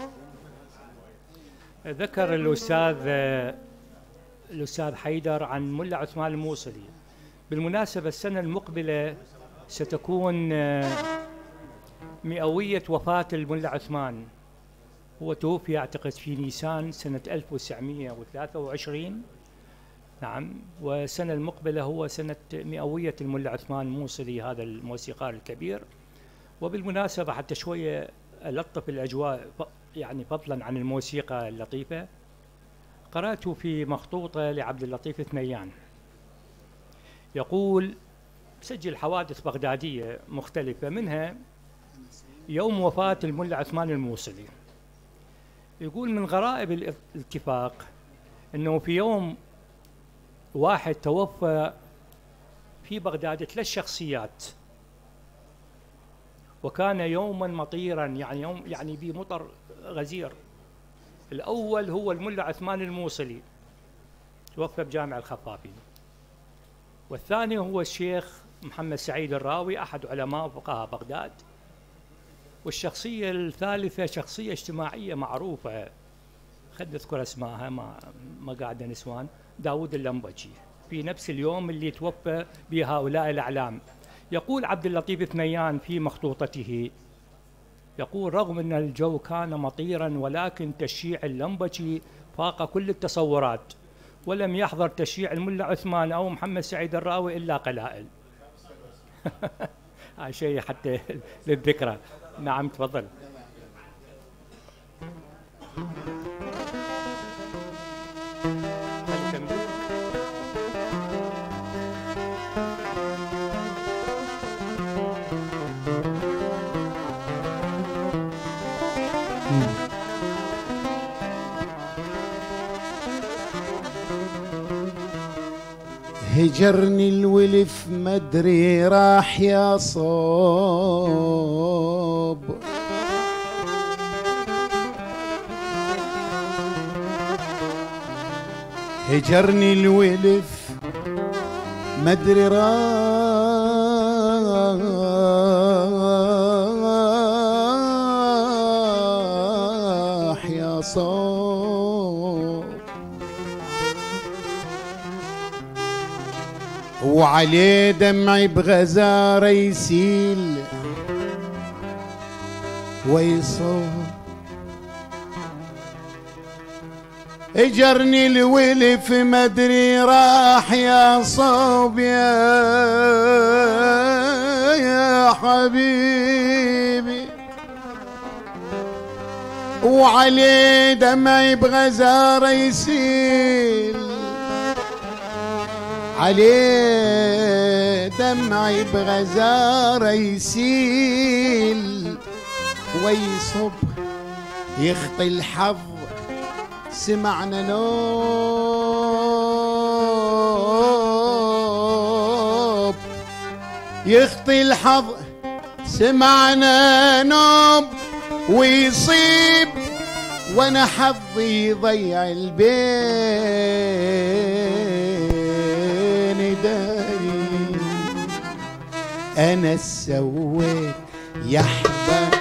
ذكر الأستاذ الأستاذ حيدر عن ملا عثمان الموصلي. بالمناسبة السنة المقبلة ستكون مئوية وفاة الملا عثمان. هو توفي أعتقد في نيسان سنة ألف وتسعمئة وثلاثة وعشرين. نعم، والسنة المقبلة هو سنة مئوية الملا عثمان الموصلي، هذا الموسيقار الكبير. وبالمناسبة حتى شوية ألطف الأجواء يعني فضلا عن الموسيقى اللطيفة، قرأت في مخطوطة لعبد اللطيف الثنيان يقول سجل حوادث بغدادية مختلفة، منها يوم وفاة الملا عثمان الموصلي. يقول من غرائب الاتفاق أنه في يوم واحد توفى في بغداد ثلاث شخصيات، وكان يوما مطيرا، يعني يوم يعني بمطر غزير. الأول هو الملا عثمان الموصلي، توفى بجامع الخفافين. والثاني هو الشيخ محمد سعيد الراوي أحد علماء وفقهاء بغداد. والشخصية الثالثة شخصية اجتماعية معروفة، خلينا نذكر اسمائها، ما ما قاعدة نسوان، داود اللمبجي، في نفس اليوم اللي توفى بهؤلاء الأعلام. يقول عبد اللطيف ثنيان في مخطوطته، يقول: رغم أن الجو كان مطيرا ولكن تشييع اللمبجي فاق كل التصورات، ولم يحضر تشييع الملا عثمان أو محمد سعيد الراوي إلا قلائل. هذا شيء حتى للذكرى. نعم تفضل. هجرني الولف مدري راح يا صوب، هجرني الولف مدري راح يا صوب، وعليه دمعي بغزارة يسيل ويصوب. اجرني الولف مدري راح يا صوب يا يا حبيبي، وعليه دمعي بغزارة يسيل، عليه دمعي بغزارة يسيل ويصب. يخطي الحظ سمعنا نوب، يخطي الحظ سمعنا نوب ويصيب، وانا حظي يضيع البين داري. انا سويت يا حباب،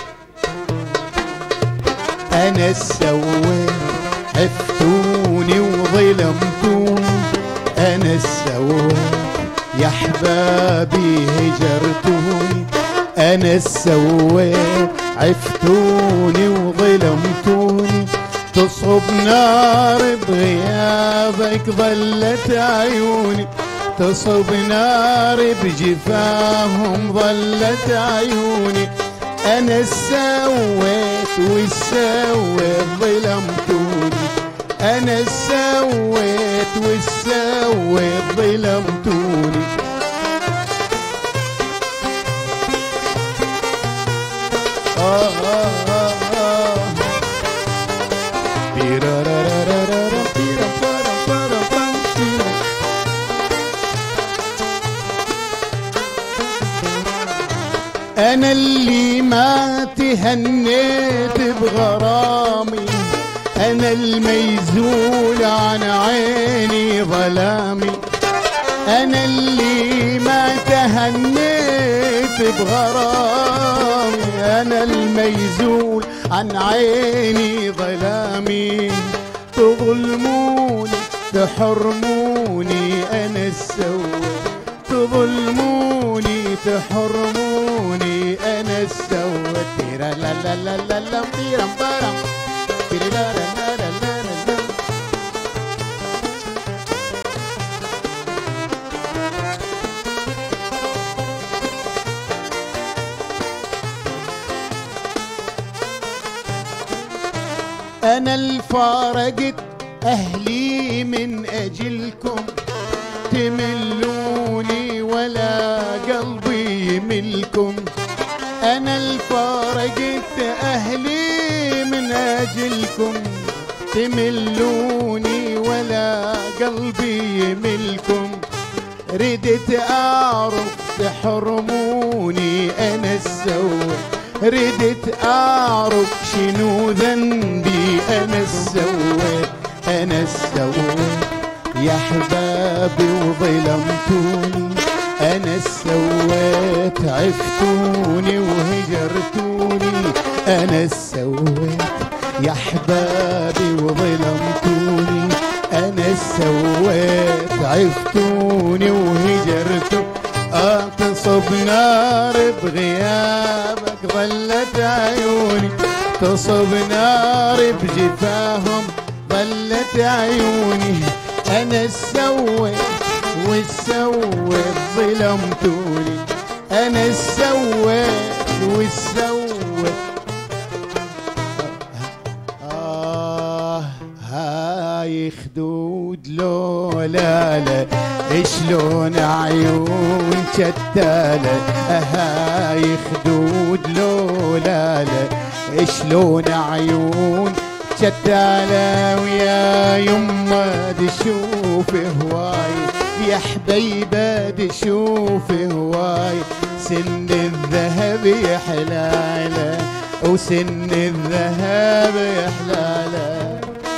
انا سويت عفتوني وظلمتوني، انا سويت يا احبابي هجرتوني، انا سويت عفتوني وظلمتوني. تصب نار بغيابك ظلت عيوني، تصب نار بجفاهم ظلت عيوني. انا سويت وسويت ظلمتوني، انا سويت وسويت ظلمتوني. آه آه آه آه. أنا اللي ما تهنيت بغرامي، أنا الميزول عن عيني ظلامي، أنا اللي ما تهنيت بغرامي، أنا الميزول عن عيني ظلامي. تظلموني تحرموني أنا السوي، تظلموني تحرموني أنا السوي. تيرا لا لا لا لا لا تيرا مبارم تيرا لا لا لا لا لا. أنا الفارقت أهلي من أجلكم، تملوني ولا قلبي يملكم. أنا الفارقت أهلي من أجلكم، تملوني ولا قلبي يملكم. ردت أعرف تحرموني أنا السوي، ردت أعرف شنو ذنبي أنا السوي، أنا السوي. يا حبابي وظلمتوني، أنا سويت عفتوني وهجرتوني، أنا سويت يا حبابي وظلمتوني، أنا سويت عفتوني وهجرتوني. آه تصب نار بغيابك ظلت عيوني، تصب نار بجفاهم ظلت عيوني، أنا سويت والسويت ظلمتوني، أنا سويت والسويت. آه هاي خدود لولالا شلون عيون شتالة، هاي خدود لولالا شلون عيون شتالة، ويا يما تشوف هواي يا حبيبة تشوف هواي، سن الذهب يا حلالة وسن الذهب يا حلالة.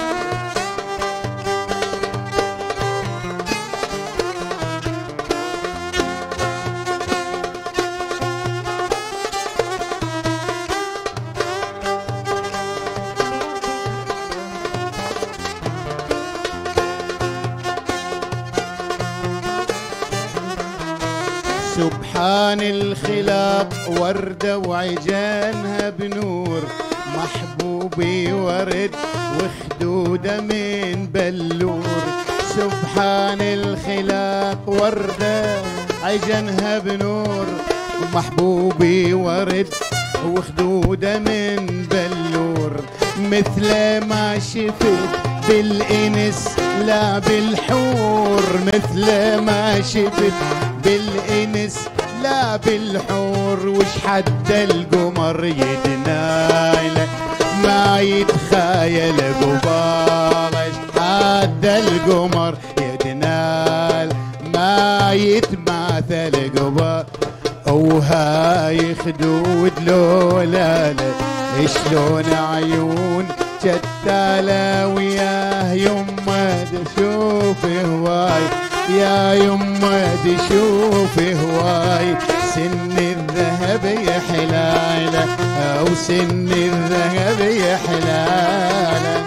سبحان الخلاق وردة وعجانها بنور، محبوبي ورد وخدودة من بلور. سبحان الخلاق وردة عجانها بنور، محبوبي ورد وخدودة من بلور. مثل ما شفت بالإنس لا بالحور، مثل ما شفت بالإنس لا بالحور. وش حد القمر يتنايله ما يتخايل قبالك، حد القمر يتنال ما يتماثل قبال. وهاي خدود لولالا شلون عيون شتالة، وياه يما تشوف هواي يا يما تشوف هواي، سن الذهب يا حلالة وسن الذهب يا حلالة.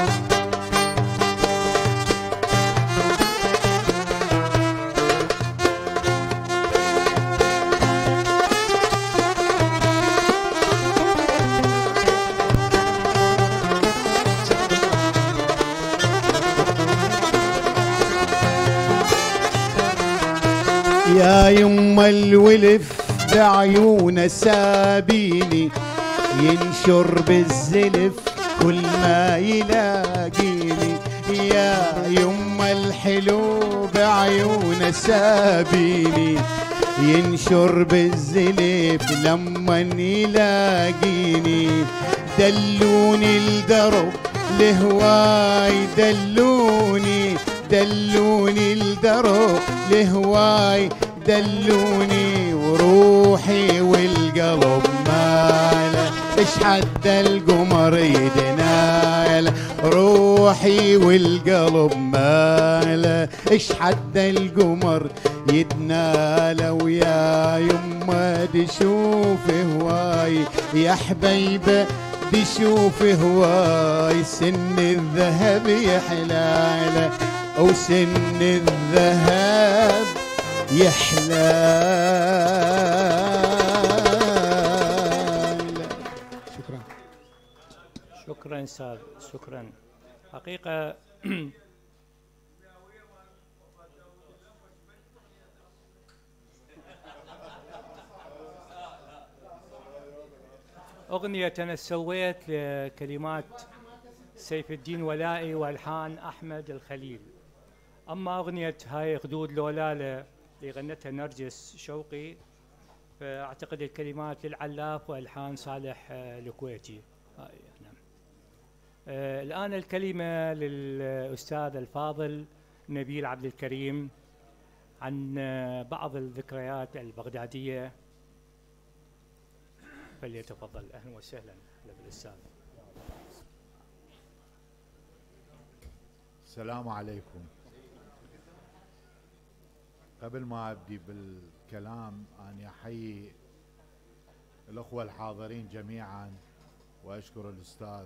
يا يما الولف بعيونه سابيني، ينشر بالزلف كل ما يلاقيني. يا يما الحلو بعيونه سابيني، ينشر بالزلف لما يلاقيني. دلوني الدرب لهواي دلوني، دلوني الدرب لهواي دلوني، وروحي والقلب ماله اش حد القمر يدناله. روحي والقلب ماله اش حد القمر يدناله. ويا يما تشوف هواي يا حبيبه تشوف هواي، سن الذهب يا حلاله وسن الذهب يا حلال. شكرا شكرا استاذ، شكرا. حقيقة أغنية أنا سويت لكلمات سيف الدين ولائي والحان أحمد الخليل. أما أغنية هاي خدود لولالا اللي غنتها نرجس شوقي، فأعتقد الكلمات للعلاف والحان صالح الكويتي. نعم. آه الآن الكلمة للأستاذ الفاضل نبيل عبد الكريم عن بعض الذكريات البغدادية، فليتفضل. أهلا وسهلا بالأستاذ. السلام عليكم. قبل ما ابدي بالكلام اني احيي الاخوه الحاضرين جميعا واشكر الاستاذ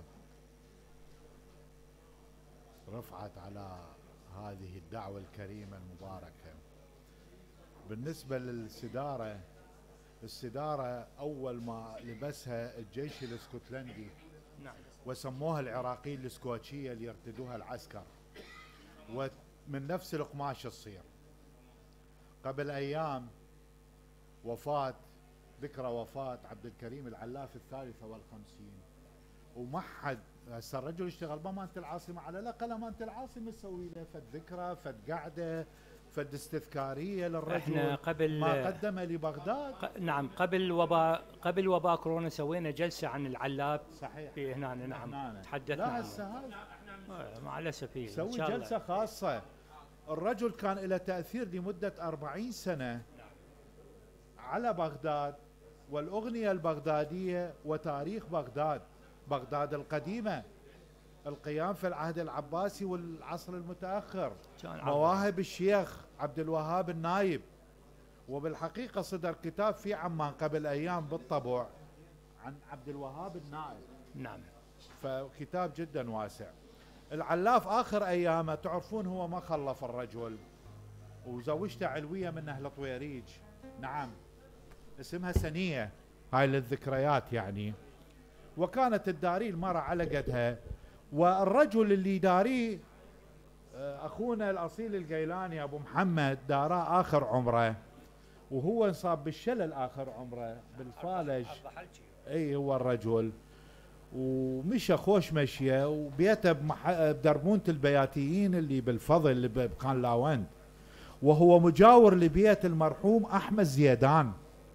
رفعت على هذه الدعوه الكريمه المباركه. بالنسبه للسداره، السداره اول ما لبسها الجيش الاسكتلندي نعم. وسموها العراقيين الاسكوتشيه اللي يرتدوها العسكر، ومن نفس القماش الصير. قبل ايام وفاه ذكرى وفاه عبد الكريم العلاف الثالثه والخمسين، وما حد هسه الرجل اشتغل بامانه العاصمه، على الاقل امانه العاصمه تسوي له فد ذكرى فد قعده فد استذكاريه للرجل. احنا قبل ما قدم لبغداد. ق... نعم قبل وباء قبل وباء كورونا سوينا جلسه عن العلاف. صحيح. في هنا نعم هنا. تحدثنا. لا هسه هذا مع الاسف هي سوي جلسه خاصه. الرجل كان له تاثير لمده أربعين سنه على بغداد والاغنيه البغداديه وتاريخ بغداد، بغداد القديمه، القيام في العهد العباسي والعصر المتاخر، مواهب الشيخ عبد الوهاب النايب. وبالحقيقه صدر كتاب في عمان قبل ايام بالطبع عن عبد الوهاب النايب. نعم. فكتاب جدا واسع. العلاف اخر ايامه تعرفون هو ما خلف الرجل، وزوجته علويه من اهل طويريج. نعم اسمها سنيه، هاي للذكريات يعني. وكانت الداري المرأة على قدها، والرجل اللي داريه اخونا الاصيل القيلاني ابو محمد داراه اخر عمره، وهو انصاب بالشلل اخر عمره بالفالج. اي هو الرجل، ومشى خوش مشيه، وبيته بدربونه البياتيين اللي بالفضل اللي بقان لاوند، وهو مجاور لبيت المرحوم احمد زيدان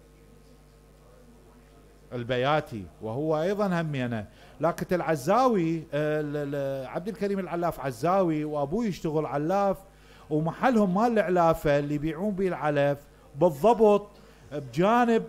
البياتي، وهو ايضا همينه. لكن العزاوي عبد الكريم العلاف عزاوي وابوه يشتغل علاف، ومحلهم مال العلافه اللي يبيعون به العلف بالضبط بجانب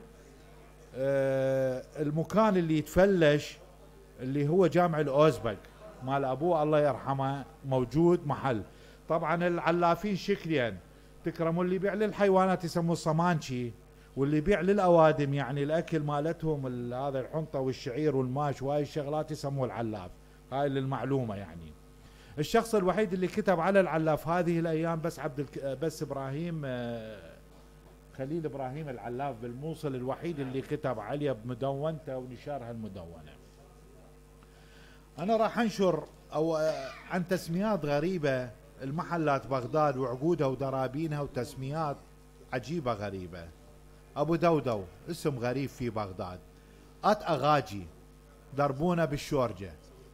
المكان اللي يتفلش اللي هو جامع الاوزبك مال ابوه الله يرحمه، موجود محل. طبعا العلافين شكلين، تكرموا اللي يبيع للحيوانات يسموه الصمانشي، واللي يبيع للاوادم يعني الاكل مالتهم هذا الحنطه والشعير والماش وهاي الشغلات يسموه العلاف. هاي للمعلومه يعني. الشخص الوحيد اللي كتب على العلاف هذه الايام بس عبد الك... بس ابراهيم خليل ابراهيم العلاف بالموصل، الوحيد اللي كتب عليه بمدونته ونشرها المدونه. انا راح انشر او عن تسميات غريبه المحلات بغداد وعقودها ودرابينها وتسميات عجيبه غريبه. ابو دودو اسم غريب في بغداد. ات اغاجي دربونه بالشورجه.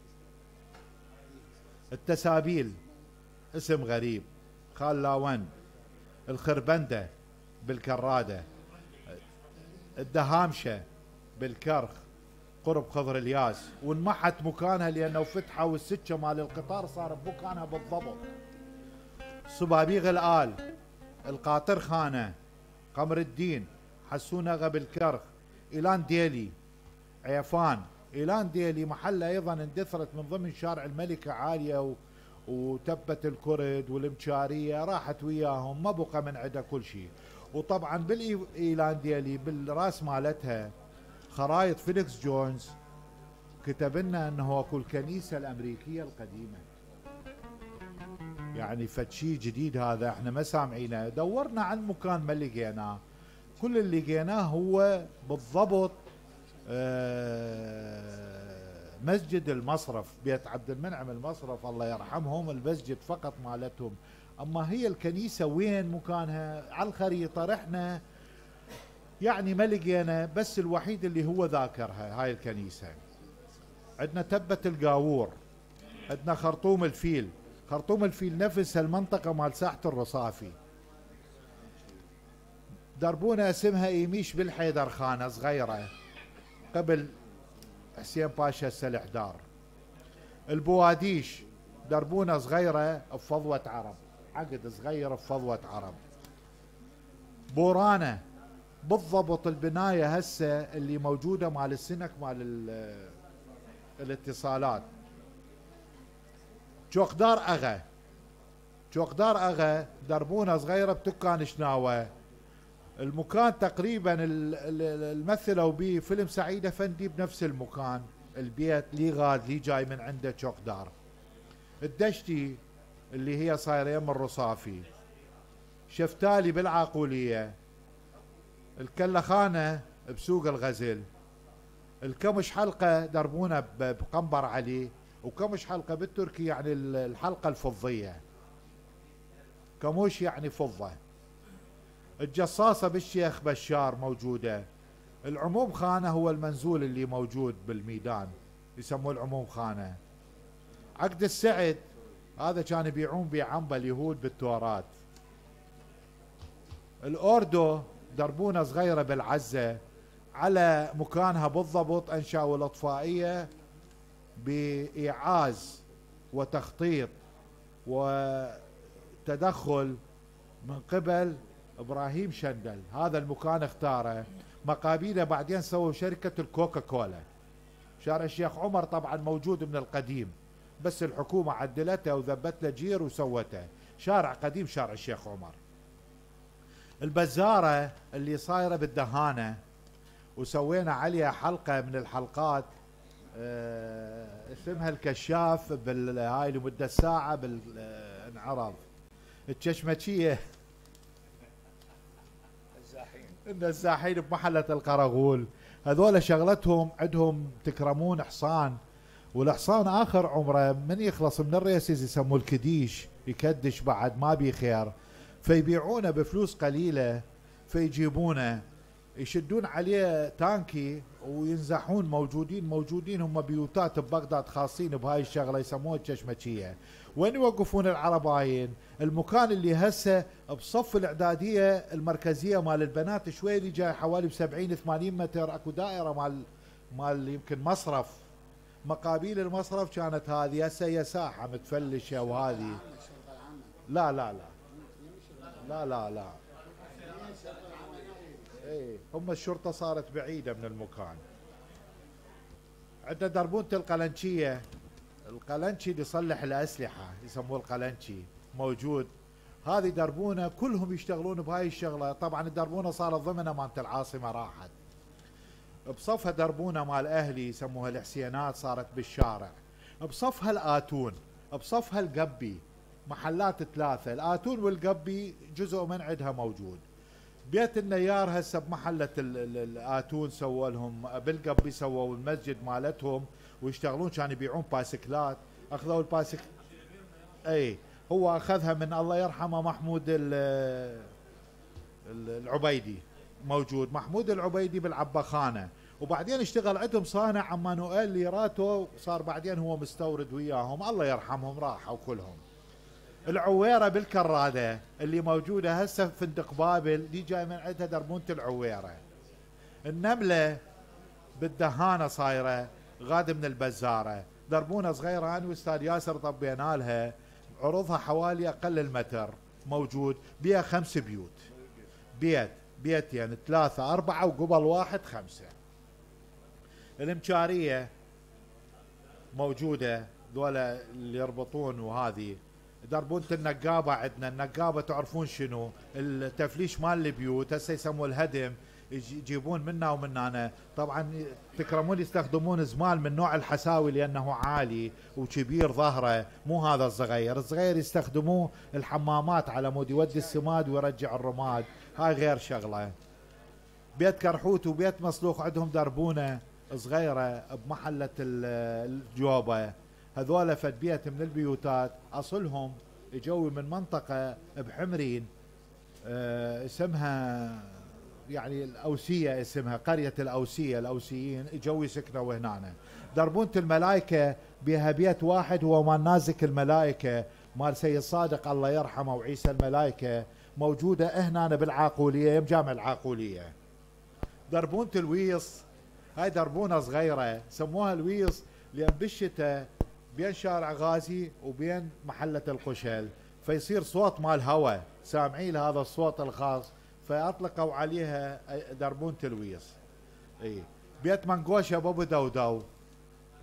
التسابيل اسم غريب. خال لاوند. الخربنده بالكراده. الدهامشه بالكرخ قرب خضر الياس، وانمحت مكانها لانه فتحوا والسكه مال القطار صار بمكانها بالضبط. صبابيغ الآل، القاطر خانه، قمر الدين، حسونغه بالكرخ، ايلان ديلي، عيفان، ايلان ديلي محل ايضا اندثرت من ضمن شارع الملكه عاليه و... وتبت الكرد والمشاريه راحت وياهم، ما بقى من عندها كل شيء. وطبعا بالايلان ديلي بالراس مالتها خرايط فيليكس جونز كتب لنا انه اكو الكنيسه الامريكيه القديمه. يعني فد شيء جديد هذا احنا ما سامعينه. دورنا عن مكان ما لقيناه، كل اللي لقيناه هو بالضبط مسجد المصرف، بيت عبد المنعم المصرف الله يرحمهم، المسجد فقط مالتهم. اما هي الكنيسه وين مكانها على الخريطه رحنا يعني ما لقينا، بس الوحيد اللي هو ذاكرها هاي الكنيسه. عندنا تبة القاوور، عندنا خرطوم الفيل، خرطوم الفيل نفس المنطقه مال ساحه الرصافي. دربونه اسمها ايميش بالحيدر خانه صغيره قبل حسين باشا السلحدار. البواديش دربونه صغيره بفضوه عرب، عقد صغير بفضوه عرب. بورانه بالضبط البنايه هسه اللي موجوده مال السنك مال الاتصالات. جوقدار اغا شوقدار اغا دربونه صغيره بتكان شناوه. المكان تقريبا الممثلوا به فيلم سعيد افندي بنفس المكان، البيت لي غاد لي جاي من عنده شوقدار. الدشتي اللي هي صايره يم الرصافي، شفتالي بالعاقوليه، الكلخانه بسوق الغزل، الكمش حلقه دربونه بقنبر علي، وكمش حلقه بالتركي يعني الحلقه الفضيه، كموش يعني فضه. الجصاصه بالشيخ بشار موجوده. العموم خانه هو المنزول اللي موجود بالميدان يسموه العموم خانه. عقد السعد هذا كان يبيعون بعنبه اليهود بالتورات. الاوردو دربونه صغيره بالعزه على مكانها بالضبط، انشاوا الاطفائيه بايعاز وتخطيط وتدخل من قبل ابراهيم شندل. هذا المكان اختاره، مقابيله بعدين سووا شركه الكوكا كولا. شارع الشيخ عمر طبعا موجود من القديم، بس الحكومه عدلته وذبت له جير وسوته. شارع قديم شارع الشيخ عمر. البزاره اللي صايره بالدهانه وسوينا عليها حلقه من الحلقات اه اسمها الكشاف بالهاي لمده ساعه بالانعراض. الششمشيه النزاحين بمحلة القرغول، هذول شغلتهم عندهم تكرمون حصان، والحصان اخر عمره من يخلص من الريسز يسموه الكديش، يكدش بعد ما بي خير، فيبيعونه بفلوس قليله، فيجيبونه يشدون عليه تانكي وينزحون. موجودين موجودين هم بيوتات ببغداد خاصين بهاي الشغله يسموها الششمشيه. وين يوقفون العرباين؟ المكان اللي هسه بصف الاعداديه المركزيه مال البنات شوي اللي جاي حوالي ب سبعين ثمانين متر، اكو دائره مال مال يمكن مصرف، مقابيل المصرف كانت هذه، هسه هي ساحه متفلشه وهذه. لا لا لا لا لا لا ايه هم الشرطه صارت بعيده من المكان. عندنا دربونه القلنشيه، القلنشي اللي يصلح الاسلحه يسموه القلنشي موجود. هذه دربونه كلهم يشتغلون بهاي الشغله. طبعا الدربونه صارت ضمن مالت العاصمه راحت. بصفها دربونه مال اهلي يسموها الحسينات صارت بالشارع. بصفها الاتون، بصفها القبي، محلات ثلاثه، الاتون والقبي جزء من عندها موجود. بيت النيار هسه بمحلة الاتون سووا لهم، بالقبي سووا المسجد مالتهم ويشتغلون، كانوا يبيعون باسكلات. اخذوا الباسك اي هو اخذها من الله يرحمه محمود العبيدي، موجود محمود العبيدي بالعبخانه، وبعدين اشتغل عندهم صانع عمانوئيل ليراتو، صار بعدين هو مستورد وياهم، الله يرحمهم راحوا كلهم. العويره بالكراده اللي موجوده هسه فندق بابل دي جاي من عندها دربونه العويره. النمله بالدهانه صايره غاد من البزاره، دربونه صغيره انا واستاذ ياسر طبينا لها، عرضها حوالي اقل المتر، موجود بيها خمس بيوت، بيت بيتين يعني ثلاثه اربعه وقبل واحد خمسه. المشاريه موجوده ذولا اللي يربطون. وهذه دربونه النقابه عندنا، النقابه تعرفون شنو؟ التفليش مال البيوت هسه يسموه الهدم، يجيبون منا ومن هنا. طبعا تكرمون يستخدمون زمال من نوع الحساوي لانه عالي وكبير ظهره، مو هذا الصغير، الصغير يستخدموه الحمامات على مود يودي السماد ويرجع الرماد، هاي غير شغله. بيت كرحوت وبيت مصلوخ عندهم دربونه صغيره بمحله الجوبه، هذول فد بيت من البيوتات اصلهم يجوي من منطقه بحمرين أه اسمها يعني الاوسيه، اسمها قريه الاوسيه، الاوسيين يجوا يسكنوا هنا. دربونه الملائكه بها بيت واحد هو مال نازك الملائكه مال سيد صادق الله يرحمه وعيسى الملائكه، موجوده هنا بالعاقوليه يم جامع العاقوليه. دربونه الويص هاي دربونه صغيره سموها الويص لان بالشتاء بين شارع غازي وبين محله القشل، فيصير صوت مال هواء سامعين هذا الصوت الخاص، فاطلقوا عليها دربونه الويص. اي بيت منقوشه بابو دودو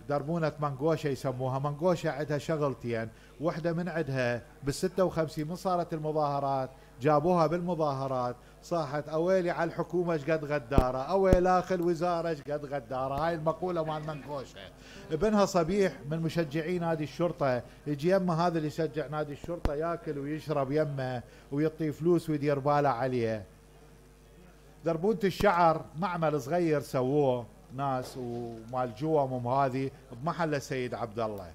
دربونة منقوشة يسموها. منقوشة عندها شغلتين، وحدة من عندها بالستة وخمسين من صارت المظاهرات جابوها بالمظاهرات صاحت اويلي على الحكومة ايش قد غدارة، اويلي اخي الوزارة ايش قد غدارة. هاي المقولة مال منقوشة. ابنها صبيح من مشجعي نادي الشرطة، يجي يمه هذا اللي يشجع نادي الشرطة ياكل ويشرب يمه ويعطيه فلوس ويدير باله عليه. دربونة الشعر معمل صغير سووه ناس ومال جوم وهذه بمحل السيد عبد الله.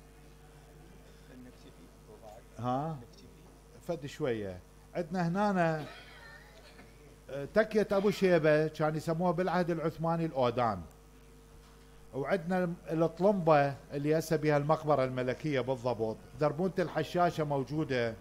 ها فد شويه. عندنا هنا تكية ابو شيبه كان يسموها بالعهد العثماني الاودان. وعندنا الطلمبه اللي هسه بها المقبره الملكيه بالضبط. دربونة الحشاشه موجوده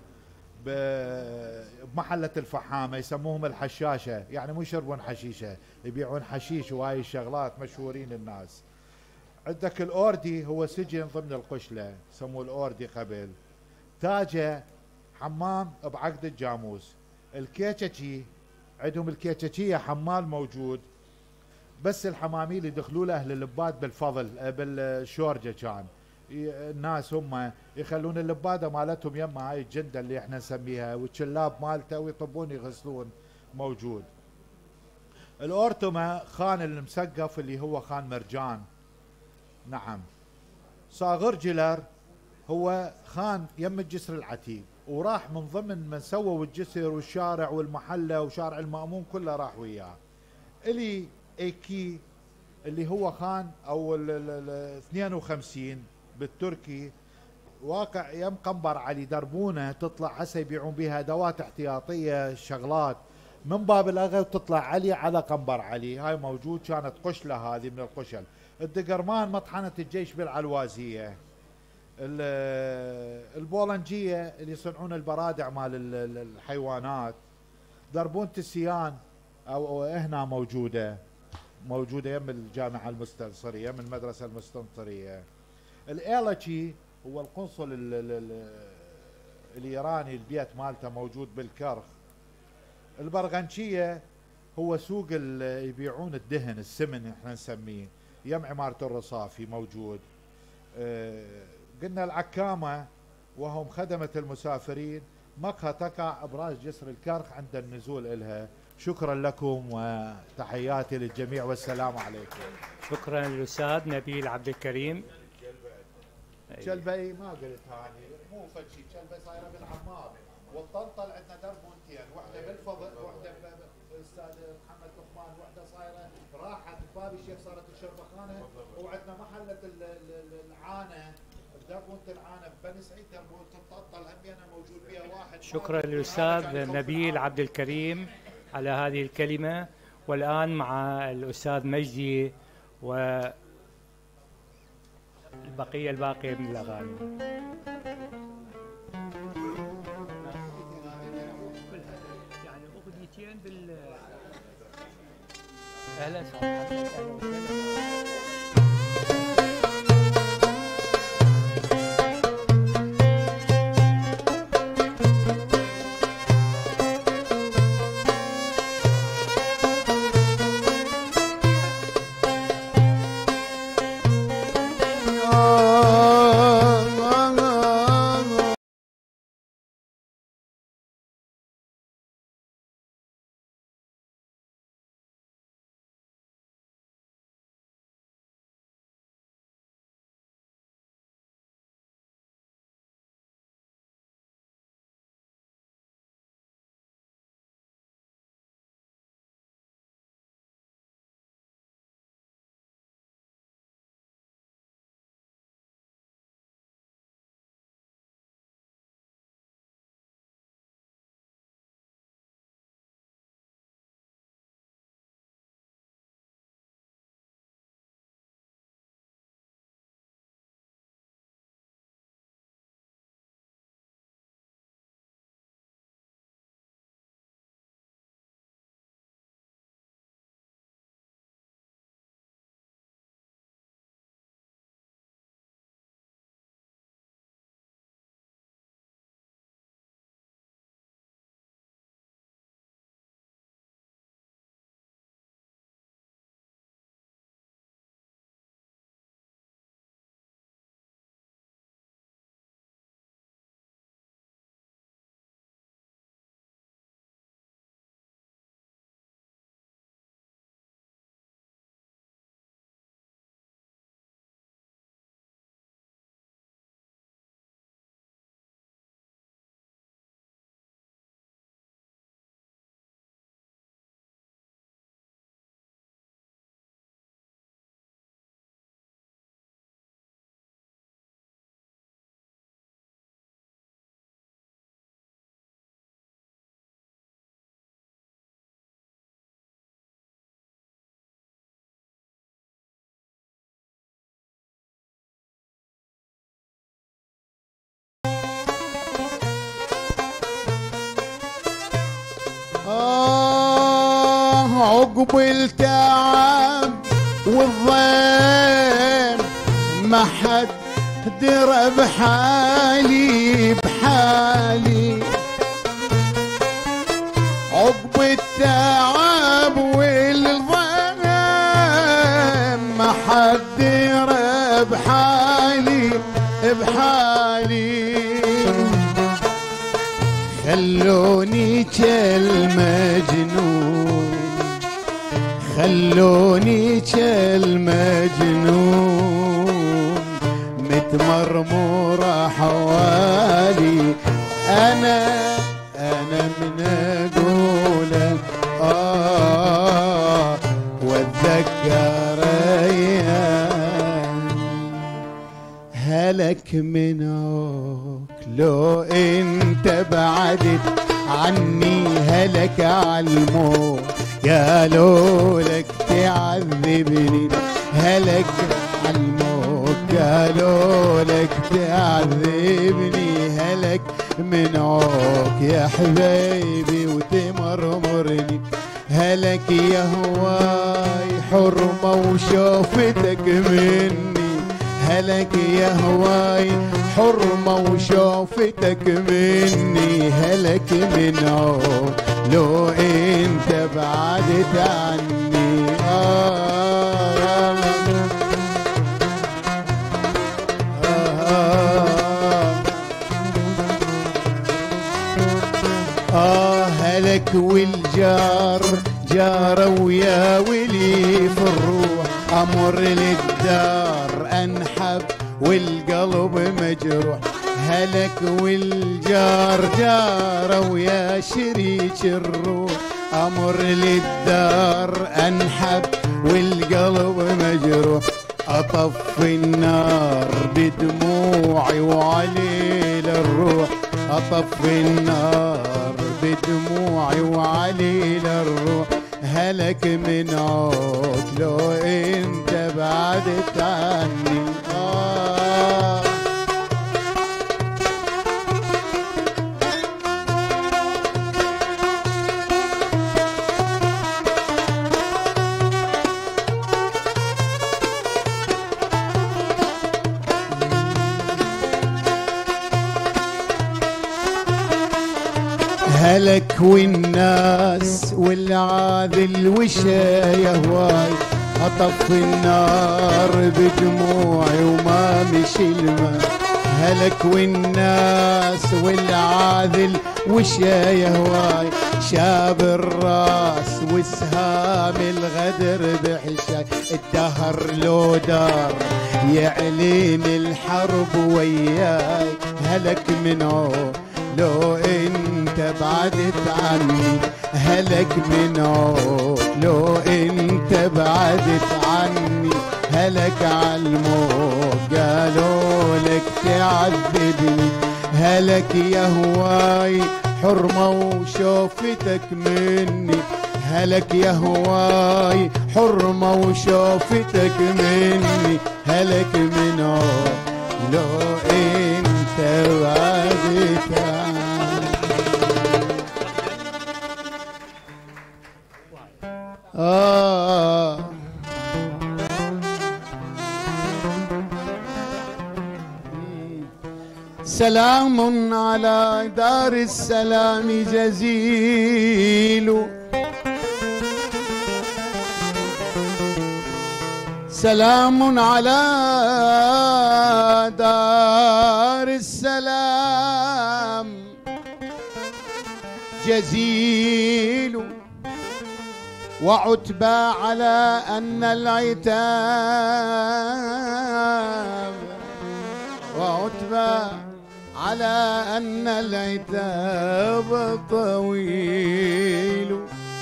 بمحلة الفحامة يسموهم الحشاشة، يعني مو يشربون حشيشة، يبيعون حشيش وهاي الشغلات مشهورين الناس. عندك الأوردي هو سجن ضمن القشلة يسموه الأوردي قبل. تاجة حمام بعقد الجاموس. الكيتشي عندهم الكيتشية حمال موجود، بس الحماميل يدخلوا له أهل اللباد بالفضل بالشورجة كان الناس هم يخلون اللباده مالتهم يما هاي الجنده اللي احنا نسميها والشلاب مالته ويطبون يغسلون موجود. الاورتما خان المسقف اللي هو خان مرجان. نعم. صاغر جلر هو خان يم الجسر العتيق، وراح من ضمن من سووا الجسر والشارع والمحله وشارع المأمون كله راح وياه. الي ايكي اللي هو خان او ال اثنين وخمسين بالتركي، واقع يم قنبر علي دربونه تطلع هسه يبيعون بها ادوات احتياطيه شغلات من باب الاغا تطلع علي على قنبر علي. هاي موجود كانت قشله هذه من القشل. الدقرمان مطحنه الجيش بالعلوازيه. البولنجيه اللي يصنعون البرادع مال الحيوانات. دربونه السيان او هنا موجوده موجوده يم الجامعه المستنصريه يم المدرسه المستنصريه. الايلتشي هو القنصل ال ال ال الايراني البيت مالته موجود بالكرخ. البرغنشيه هو سوق يبيعون الدهن السمن احنا نسميه يم عماره الرصافي موجود. اه قلنا العكامه وهم خدمه المسافرين، مقهى تقع ابراج جسر الكرخ عند النزول الها. شكرا لكم وتحياتي للجميع والسلام عليكم. شكرا للاستاذ نبيل عبد الكريم. شلبه اي ما قلت هاني مو فد شيء، شلبه صايره بالعمار والطنطل عندنا دربونتين، وحده بالفضل وحده بالاستاذ محمد لقمان، وحده صايره راحت بباب الشيخ صارت الشربخانه، وعندنا محله العانه دربونة العانه ببني سعيد دربونة الطنطل همينه موجود فيها واحد. شكرا للاستاذ نبيل عبد الكريم على هذه الكلمه. والان مع الاستاذ مجدي و البقية الباقية من الأغاني. يعني أغنيتين بال أهلا وسهلا. عقب التعب والضيم ما حد درى بحالي بحالي، عقب التعب والضيم ما حد درى بحالي بحالي، خلوني كالمجنون خلوني كالمجنون متمرمر حوالي، أنا أنا من أقول آه واتذكر أيام هلك منك لو انت بعدت عني، هلك عالموت قالوا لك تعذبني، هلك عالموت قالوا لك تعذبني، هلك منك يا حبيبي وتمرمرني، هلك يا هواي حرمة وشوفتك مني، هلك يا هواي حرمة وشوفتك مني، هلك منك لو انت بعدت عني. آه آه آه هلك والجار جار ويا ولي في الروح، أمر للدار أنحب والقلب مجروح، هلك والجار جار ويا شريك الروح، أمر للدار أنحب والقلب مجروح، أطفي النار بدموعي وعليل الروح، أطفي النار بدموعي وعليل الروح، هلك منك لو انت بعدت عني. آه هلك والناس والعاذل وشا يهواي، أطفي النار بدموعي وما مشي الماء، هلك والناس والعاذل وشا يهواي، شاب الراس وسهام الغدر بحشاي، الدهر لو دار يعلن الحرب وياي، هلك منه لو انت بعدت عني، هلك منه لو انت بعدت عني، هلك عالموت قالوا لك تعذبني، هلك يا هواي حرمة وشوفتك مني، هلك يا هواي حرمة وشوفتك مني، هلك منه لو انت بعدت عني. آه سلام على دار السلام جزيل، سلام على دار السلام جزيل، وعتبى على أن العتاب، وعتبى على أن العتاب طويل.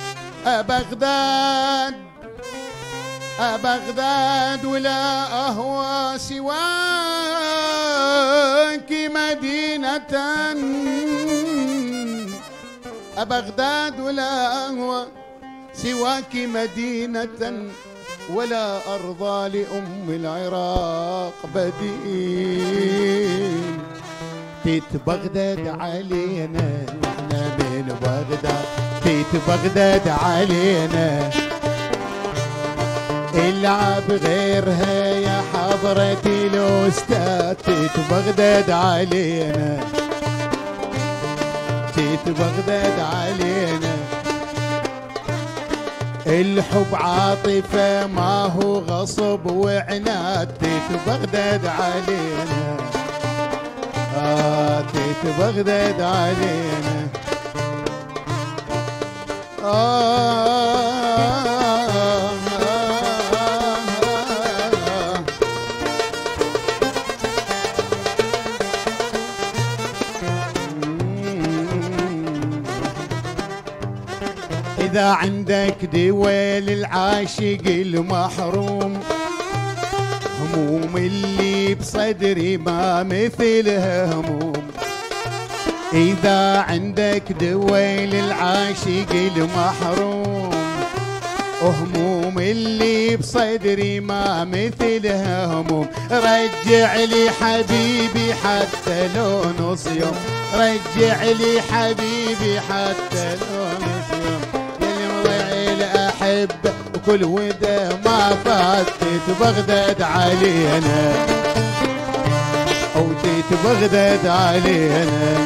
أبغداد أبغداد ولا أهوى سواك مدينة، أبغداد ولا أهوى سواك مدينة، ولا أرضى لأم العراق بديل. تيت بغداد علينا واحنا من بغداد، تيت بغداد علينا العب غيرها يا حضرة الأستاذ تيت بغداد علينا، تيت بغداد علينا. الحب عاطفة ما هو غصب وعناد تيت بغداد علينا، آه تيت بغداد علينا. آه إذا عندك دويل العاشق المحروم، هموم اللي بصدري ما مثلها هموم. إذا عندك دويل العاشق المحروم، هموم اللي بصدري ما مثلها هموم. رجع لي حبيبي حتى لو نص يوم، رجع لي حبيبي حتى لو نص يوم. الأحبة وكل وده ما فاتت بغداد علينا، أو تيت بغداد علينا.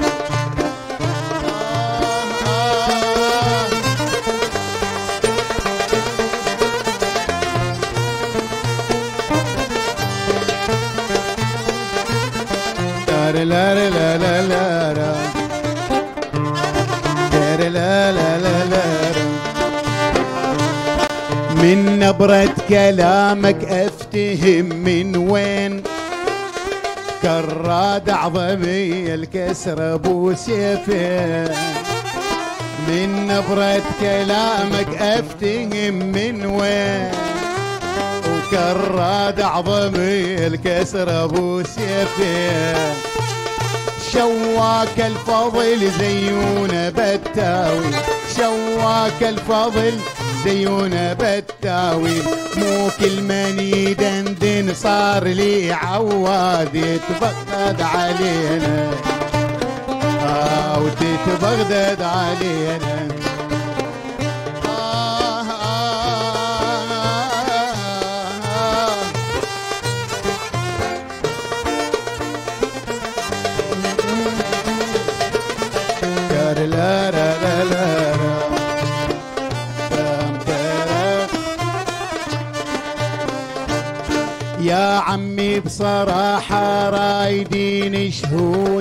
لا لا لا لا لا لا لا لا لا. من نبرة كلامك افتهم من وين كراد عظمي الكسر ابو سيفين. من نبرة كلامك افتهم من وين وكراد عظمي الكسر ابو سيفين. شواك الفضل زيون بتاوي، شواك الفضل زيون بتاوي. مو كل من يدندن صار لي عواد يتبغدد علينا، آه وتتبغدد علينا. آه آه آه آه لا لا لا لا يا عمي بصراحة رايدين شهود،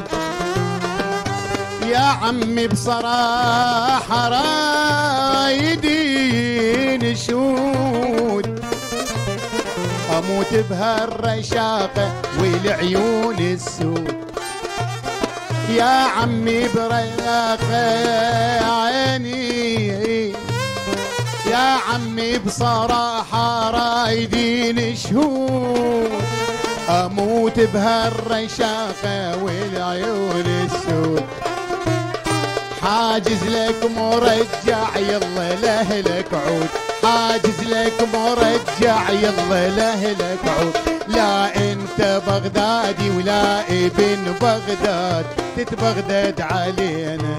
يا عمي بصراحة رايدين شهود. أموت بهالرشاقة والعيون السود، يا عمي برياقة عيني، يا عمي بصراحة رايدين شهود. أموت بهالرشاقة والعيون السود. حاجز لك مرجع يلا لأهلك عود، حاجز لك مرجع يلا لأهلك عود. لا انت بغدادي ولا ابن بغداد تتبغدد علينا،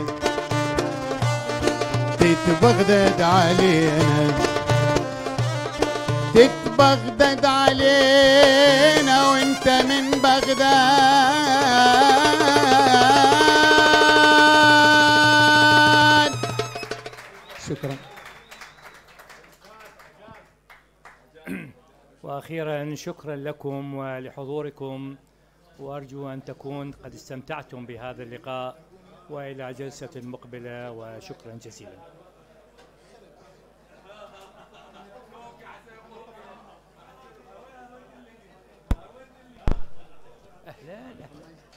تتبغدد علينا، تتبغدد علينا وانت من بغداد. شكرا. وأخيرا شكرا لكم ولحضوركم، وأرجو أن تكون قد استمتعتم بهذا اللقاء، وإلى جلسة مقبلة، وشكرا جزيلا. أهلا أهلا.